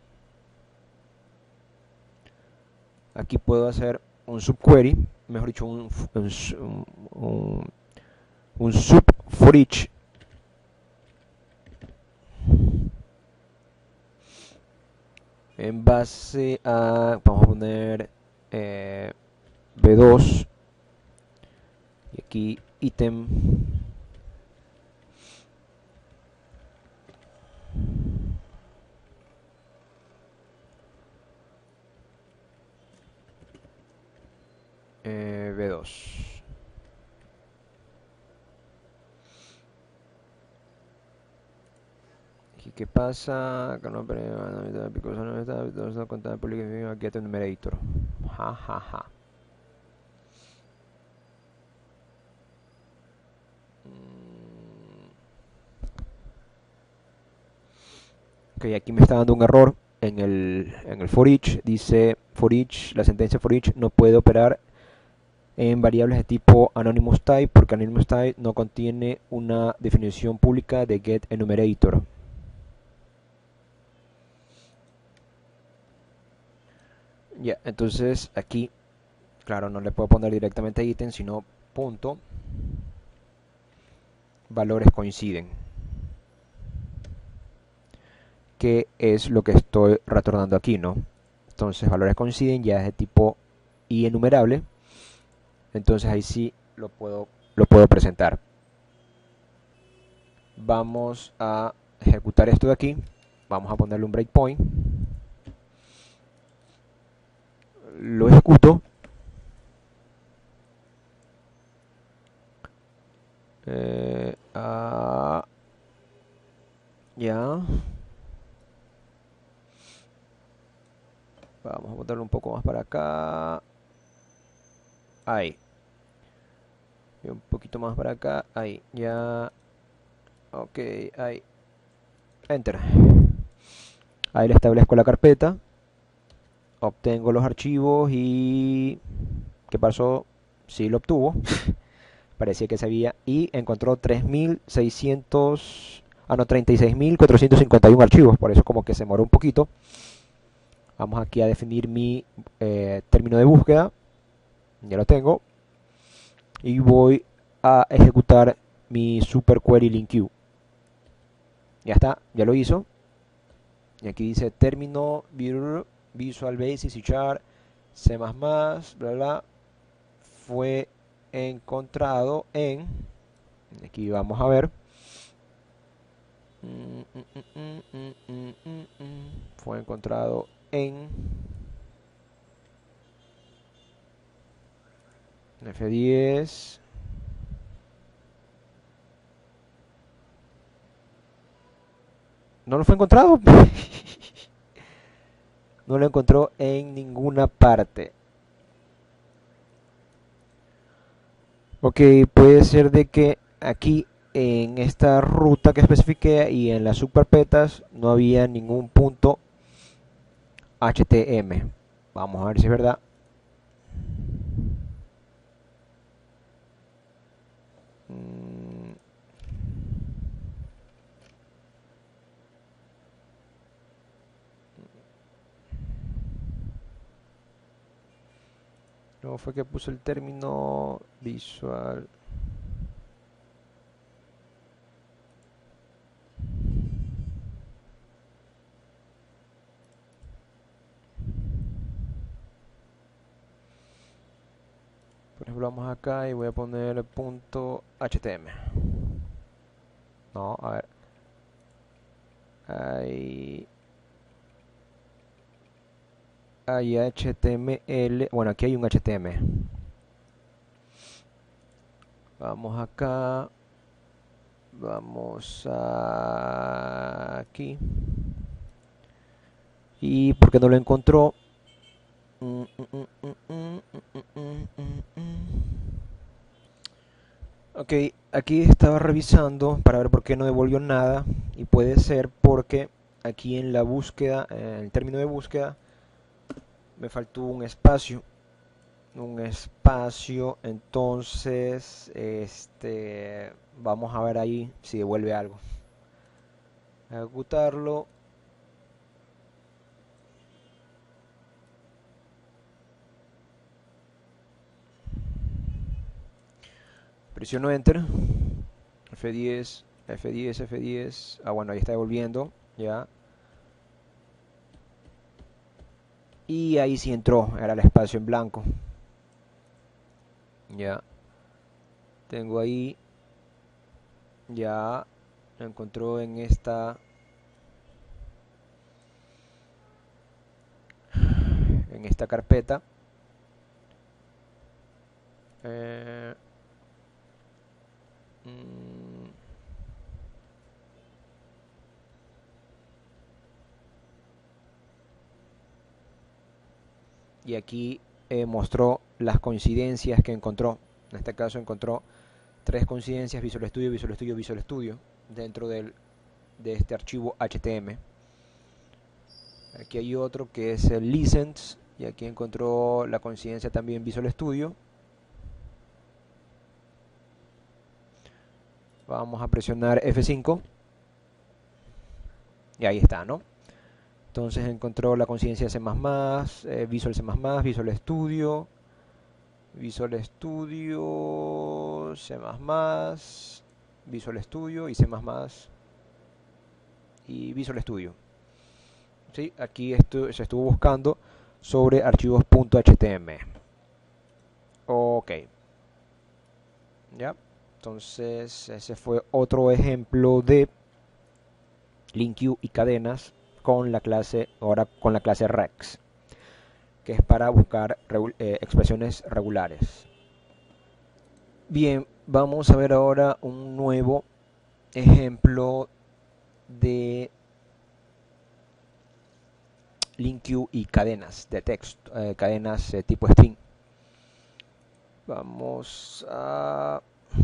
aquí puedo hacer un subquery, mejor dicho, un, un, un, un sub for each en base a, vamos a poner eh, b dos y aquí ítem eh, b dos. Aquí qué pasa, que no no contar público get enumerator. Ja, ja, ja. Ok, aquí me está dando un error en el, en el for each. Dice for each, la sentencia for each no puede operar en variables de tipo anonymous type porque anonymous type no contiene una definición pública de get enumerator. Ya, entonces aquí, claro, no le puedo poner directamente ítem, sino punto, valores coinciden, que es lo que estoy retornando aquí, ¿no? Entonces valores coinciden ya es de tipo i enumerable, entonces ahí sí lo puedo, lo puedo presentar. Vamos a ejecutar esto de aquí, vamos a ponerle un breakpoint, lo ejecuto, eh, uh, ya, vamos a botarlo un poco más para acá, ahí, y un poquito más para acá, ahí, ya, ok, ahí, enter, ahí le establezco la carpeta, obtengo los archivos y ¿qué pasó? Sí lo obtuvo, parecía que sabía, y encontró tres mil seiscientos, ah no, treinta y seis mil cuatrocientos cincuenta y uno archivos, por eso como que se demoró un poquito. Vamos aquí a definir mi eh, término de búsqueda, ya lo tengo, y voy a ejecutar mi super query link queue. Ya está, ya lo hizo, y aquí dice término Visual Basic, C Sharp, C++, bla bla, fue encontrado en, aquí vamos a ver, fue encontrado en F diez, no lo fue encontrado, no lo encontró en ninguna parte. Ok, puede ser de que aquí en esta ruta que especifiqué y en las subcarpetas no había ningún punto H T M. Vamos a ver si es verdad. Mm. No fue que puse el término visual. Por ejemplo, vamos acá y voy a poner punto htm. No, a ver. Hay, hay H T M L. Bueno, aquí hay un H T M L. Vamos acá. Vamos a aquí. ¿Y por qué no lo encontró? Mm, mm, mm, mm, mm, mm, mm, mm, mm. Ok, aquí estaba revisando para ver por qué no devolvió nada. Y puede ser porque aquí en la búsqueda, en el término de búsqueda, me faltó un espacio. Un espacio, entonces, este, vamos a ver ahí si devuelve algo. Ejecutarlo. Presiono Enter. F diez, F diez, F diez. Ah, bueno, ahí está devolviendo. Ya. Y ahí sí entró. Era el espacio en blanco. Ya. Tengo ahí. Ya. Lo encontró en esta. En esta carpeta. Eh, mm, y aquí eh, mostró las coincidencias que encontró. En este caso encontró tres coincidencias: Visual Studio, Visual Studio, Visual Studio, dentro del, de este archivo H T M L. Aquí hay otro que es el license, y aquí encontró la coincidencia también Visual Studio. Vamos a presionar F cinco y ahí está, ¿no? Entonces encontró la coincidencia C++, eh, Visual C++, Visual Studio, Visual Studio, C++, Visual Studio y C++ y Visual Studio. ¿Sí? Aquí esto, se estuvo buscando sobre archivos .html. Ok. ¿Ya? Entonces ese fue otro ejemplo de LINQ y cadenas con la clase, ahora con la clase rex, que es para buscar regu eh, expresiones regulares. Bien, vamos a ver ahora un nuevo ejemplo de LINQ y cadenas de texto, eh, cadenas eh, tipo string. Vamos a...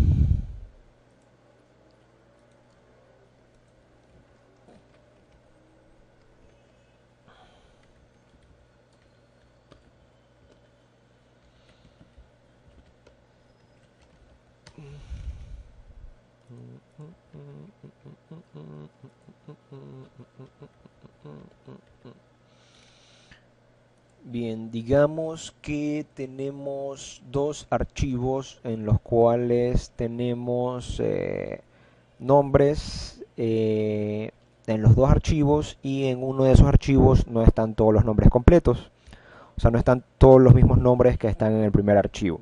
Bien, digamos que tenemos dos archivos en los cuales tenemos eh, nombres eh, en los dos archivos, y en uno de esos archivos no están todos los nombres completos. O sea, no están todos los mismos nombres que están en el primer archivo.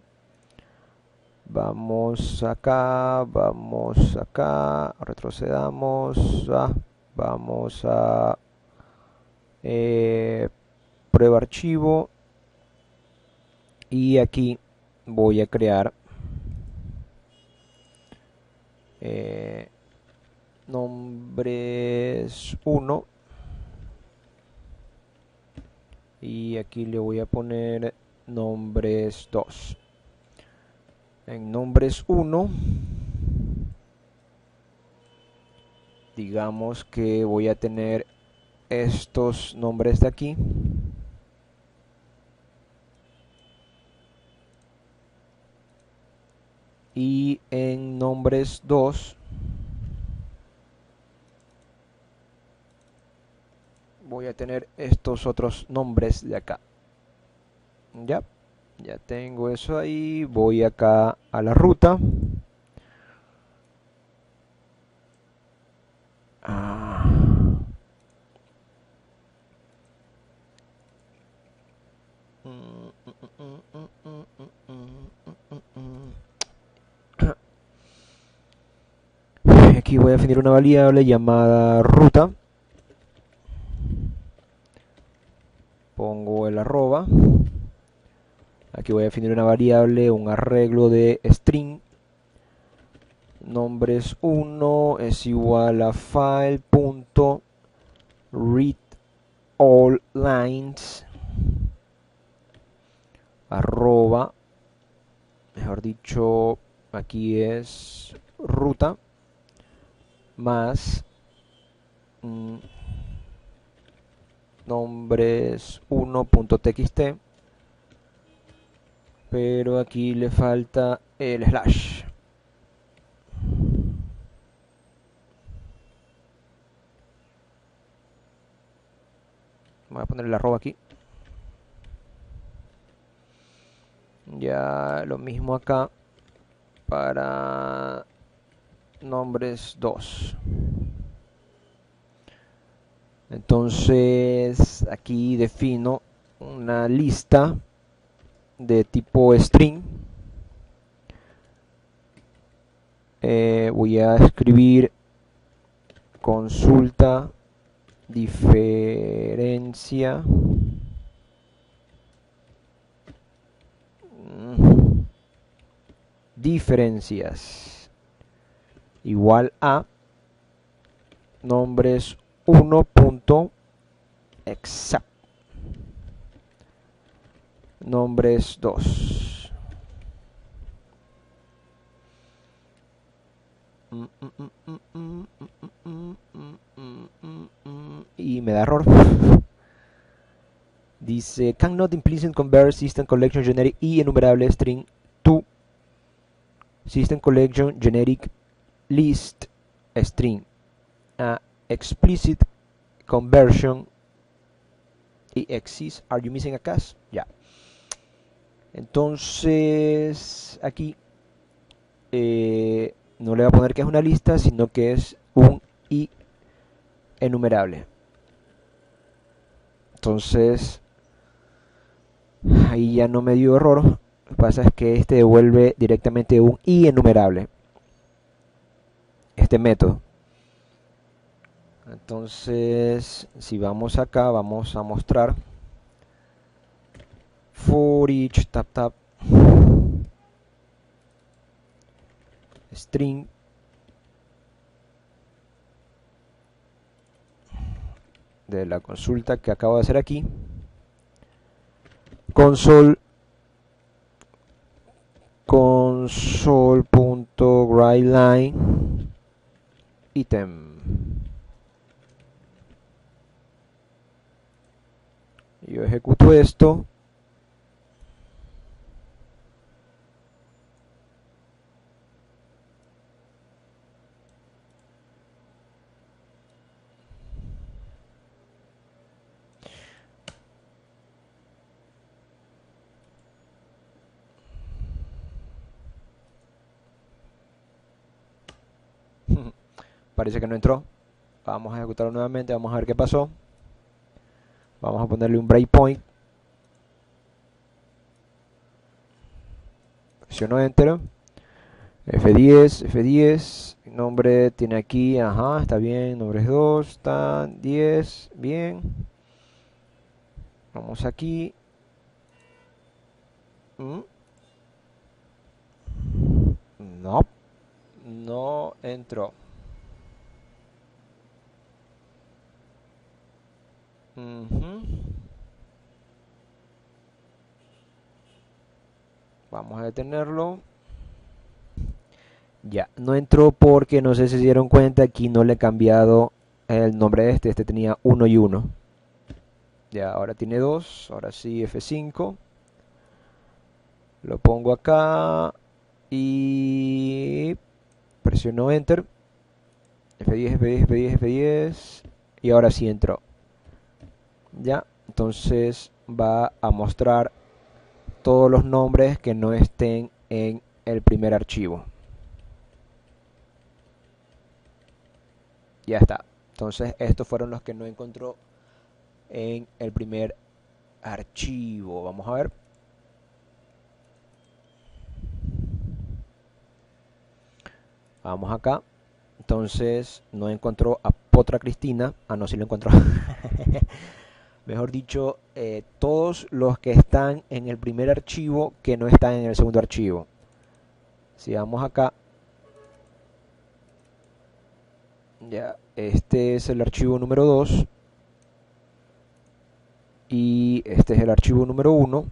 Vamos acá, vamos acá, retrocedamos, ah, vamos a eh, prueba archivo, y aquí voy a crear eh, nombres uno, y aquí le voy a poner nombres dos. En nombres uno, digamos que voy a tener estos nombres de aquí. Y en nombres dos voy a tener estos otros nombres de acá. ¿Ya? Ya tengo eso ahí. Voy acá a la ruta. Ah. Aquí voy a definir una variable llamada ruta. Pongo el arroba. Aquí voy a definir una variable, un arreglo de string. Nombres uno es igual a file.read all lines arroba, mejor dicho, aquí es ruta más mm, nombres uno.txt, pero aquí le falta el slash. Voy a poner el arroba aquí. Ya lo mismo acá para nombres dos. Entonces aquí defino una lista de tipo string. Eh, voy a escribir consulta diferencia diferencias igual a nombres uno.except nombres dos. Y me da error. Dice cannot implicit convert system collection generic y enumerable string to system collection generic list string a explicit conversion y exist. Are you missing a cast? Ya. Entonces aquí eh, no le voy a poner que es una lista, sino que es un i enumerable. Entonces ahí ya no me dio error. Lo que pasa es que este devuelve directamente un i enumerable, este método. Entonces si vamos acá, vamos a mostrar for each tap tap string de la consulta que acabo de hacer aquí, console console.writeLine item. Yo ejecuto esto. Parece que no entró. Vamos a ejecutarlo nuevamente, vamos a ver qué pasó. Vamos a ponerle un breakpoint. Presiono enter. F diez, F diez. Nombre tiene aquí, ajá, está bien. Nombres dos, está diez, bien. Vamos aquí. ¿Mm? No, no entró. Uh-huh. Vamos a detenerlo. Ya, no entró porque no sé si se dieron cuenta, aquí no le he cambiado el nombre de este. Este tenía uno y uno. Ya, ahora tiene dos. Ahora sí, F cinco. Lo pongo acá y presiono enter. F diez, F diez, F diez, F diez. Y ahora sí entró. Ya, entonces va a mostrar todos los nombres que no estén en el primer archivo. Ya está. Entonces estos fueron los que no encontró en el primer archivo. Vamos a ver. Vamos acá. Entonces no encontró a Potra Cristina. Ah, no, sí lo encontró. Mejor dicho, eh, todos los que están en el primer archivo que no están en el segundo archivo. Si vamos acá. Ya, este es el archivo número dos. Y este es el archivo número uno.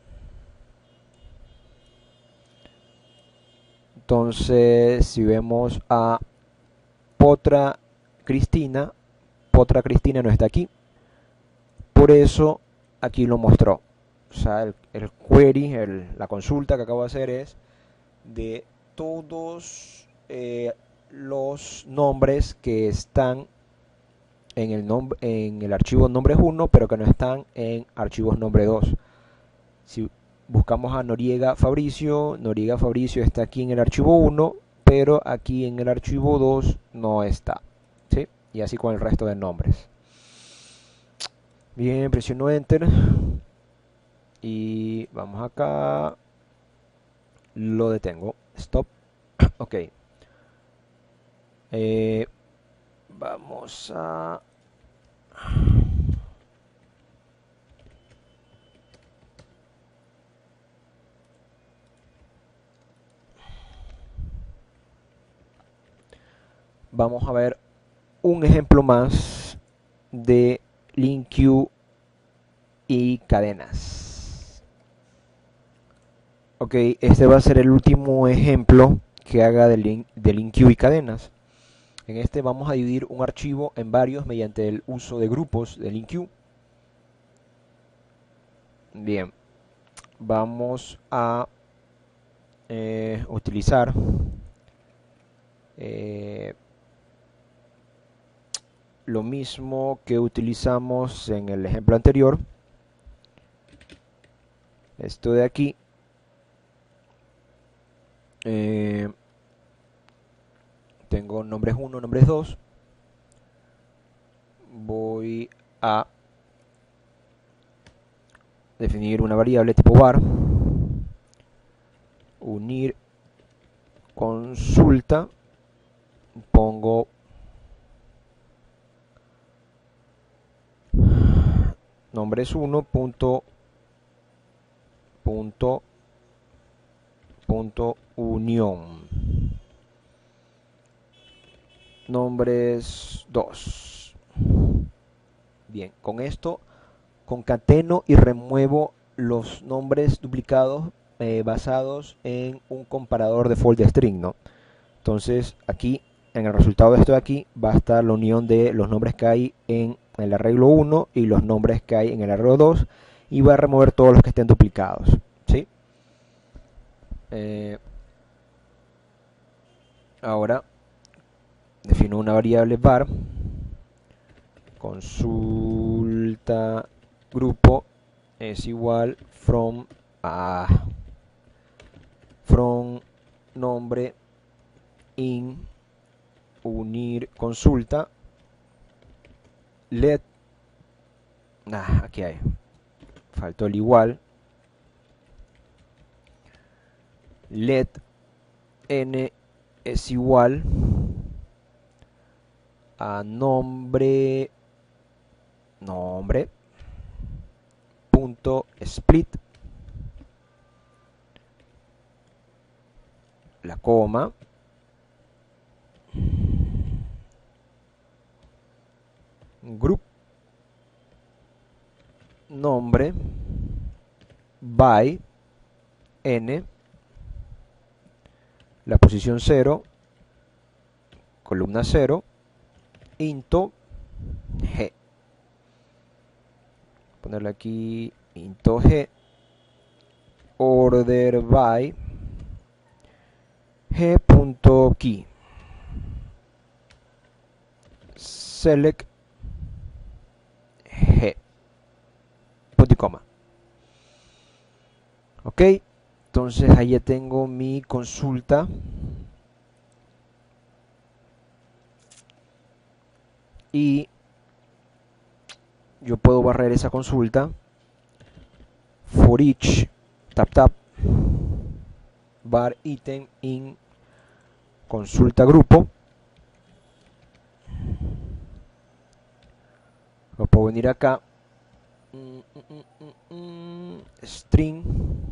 Entonces, si vemos a Potra Cristina, Potra Cristina no está aquí. Por eso aquí lo mostró. O sea, el, el query, el, la consulta que acabo de hacer es de todos eh, los nombres que están en el, nom en el archivo nombres uno, pero que no están en archivos nombre dos. Si buscamos a Noriega Fabricio, Noriega Fabricio está aquí en el archivo uno, pero aquí en el archivo dos no está. ¿Sí? Y así con el resto de nombres. Bien, presiono Enter. Y vamos acá. Lo detengo. Stop. Ok. Eh, vamos a... Vamos a ver un ejemplo más de link queue y cadenas. Ok, este va a ser el último ejemplo que haga de link, de link queue y cadenas. En este vamos a dividir un archivo en varios mediante el uso de grupos de link queue. Bien, vamos a eh, utilizar eh, lo mismo que utilizamos en el ejemplo anterior. Esto de aquí. Eh, tengo nombres uno, nombres dos. Voy a definir una variable tipo var. Unir consulta. Pongo nombres uno punto punto punto unión nombres dos. Bien, con esto concateno y remuevo los nombres duplicados eh, basados en un comparador default de string, ¿no? Entonces aquí en el resultado de esto de aquí va a estar la unión de los nombres que hay en el arreglo uno y los nombres que hay en el arreglo dos, y va a remover todos los que estén duplicados, ¿sí? Eh, ahora defino una variable var consulta grupo es igual from a from nombre in unir consulta let ah, aquí hay faltó el igual let n es igual a nombre nombre punto split la coma group nombre by n la posición cero columna cero into g, ponerle aquí into g order by g.key select g punto y coma. Ok, entonces ahí ya tengo mi consulta. Y yo puedo barrer esa consulta for each tap tap var item in consulta grupo. Lo puedo venir acá, mm, mm, mm, mm, string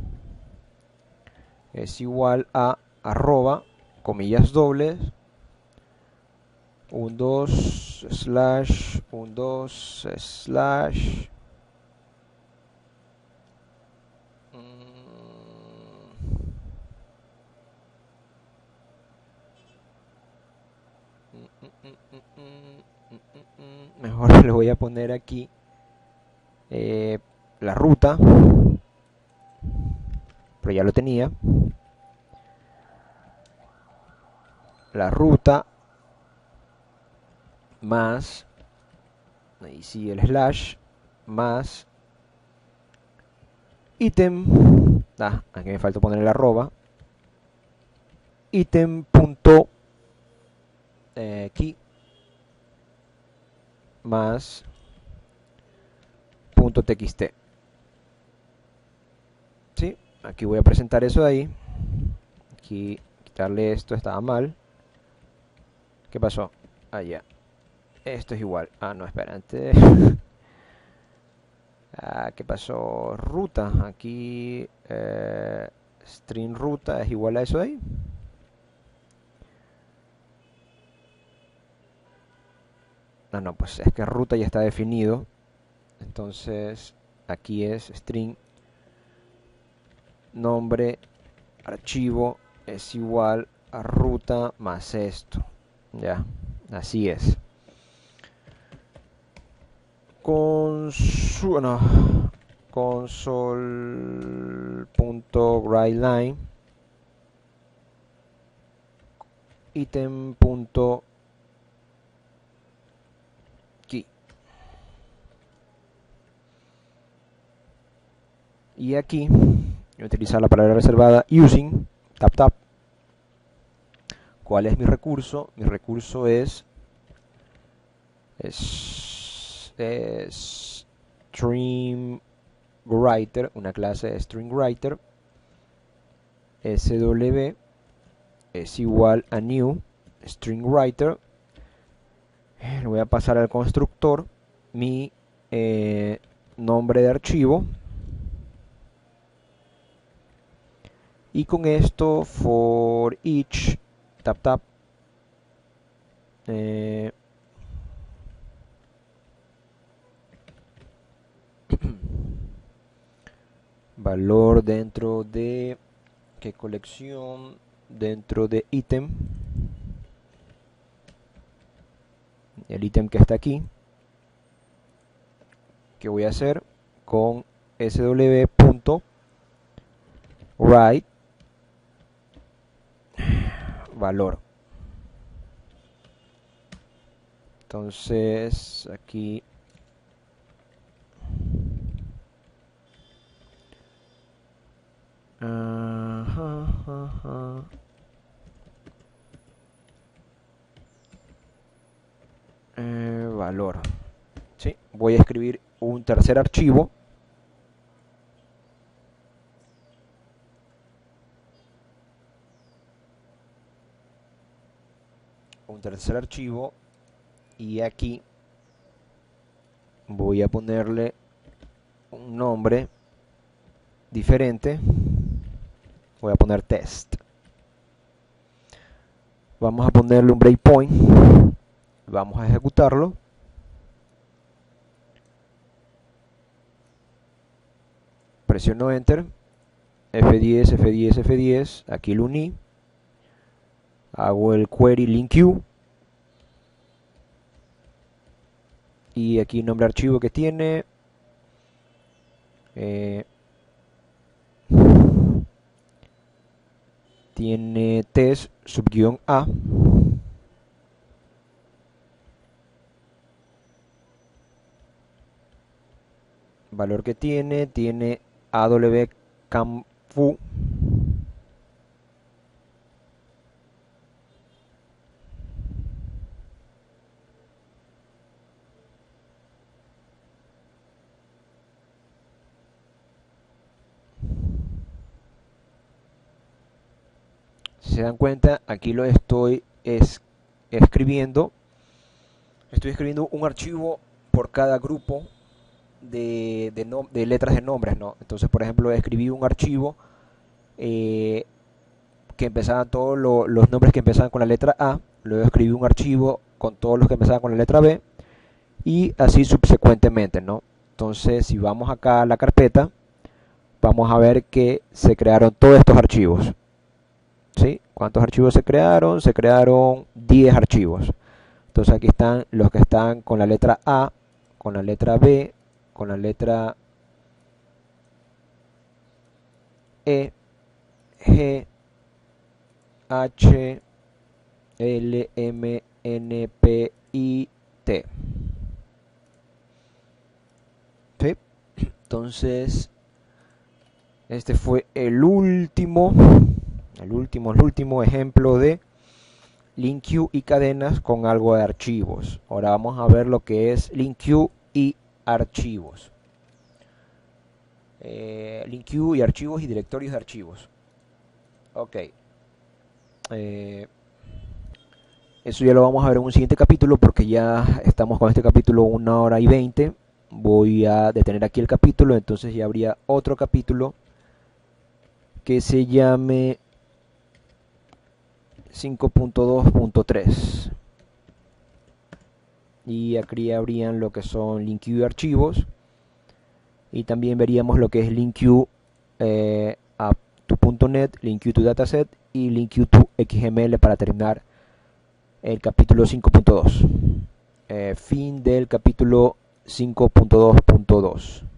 es igual a arroba comillas dobles un dos slash un dos slash mejor le voy a poner aquí eh, la ruta, pero ya lo tenía, la ruta más, ahí sí el slash, más ítem, ah, aquí me falta poner el arroba, ítem punto eh, key más punto txt. ¿Sí? Aquí voy a presentar eso de ahí. Aquí quitarle esto, estaba mal. ¿Qué pasó? Allá. Ah, esto es igual. Ah, no, espera, antes. Ah, ¿qué pasó? Ruta. Aquí eh, string ruta es igual a eso de ahí. No, no, pues es que ruta ya está definido. Entonces aquí es string nombre archivo es igual a ruta más esto. Ya, así es. Con su no, console.writeLine item.key. Y aquí voy a utilizar la palabra reservada using tap tap. ¿Cuál es mi recurso? Mi recurso es es, es StringWriter, una clase de StringWriter. sw es igual a new StringWriter. Le voy a pasar al constructor mi eh, nombre de archivo. Y con esto for each tap tap eh, valor dentro de qué colección, dentro de ítem, el ítem que está aquí, que voy a hacer con sw.write valor. Entonces aquí ajá, ajá. Eh, valor. ¿Sí? Voy a escribir un tercer archivo. Un tercer archivo. Y aquí voy a ponerle un nombre diferente. Voy a poner test. Vamos a ponerle un breakpoint. Vamos a ejecutarlo. Presiono enter. F diez, F diez, F diez. Aquí lo uní. Hago el query link queue. Y aquí nombre archivo que tiene. Eh, tiene test subguión A. Valor que tiene, tiene A W foo Si se dan cuenta, aquí lo estoy es, escribiendo. Estoy escribiendo un archivo por cada grupo de, de, no, de letras de nombres, ¿no? Entonces, por ejemplo, escribí un archivo eh, que empezaban todos lo, los nombres que empezaban con la letra A. Luego escribí un archivo con todos los que empezaban con la letra B. Y así subsecuentemente, ¿no? Entonces, si vamos acá a la carpeta, vamos a ver que se crearon todos estos archivos. ¿Sí? ¿Cuántos archivos se crearon? Se crearon diez archivos. Entonces aquí están los que están con la letra A, con la letra B, con la letra E, G, H, L, M, N, P, I, T. ¿Sí? Entonces, este fue el último, el último, el último ejemplo de link queue y cadenas con algo de archivos. Ahora vamos a ver lo que es link queue y archivos. Eh, link queue y archivos y directorios de archivos. Ok. Eh, eso ya lo vamos a ver en un siguiente capítulo porque ya estamos con este capítulo una hora y veinte. Voy a detener aquí el capítulo, entonces ya habría otro capítulo que se llame cinco punto dos punto tres y aquí habrían lo que son link queue y archivos, y también veríamos lo que es link queue eh, a tu punto net, link queue to dataset y link queue to X M L para terminar el capítulo cinco punto dos. Eh, fin del capítulo cinco punto dos punto dos.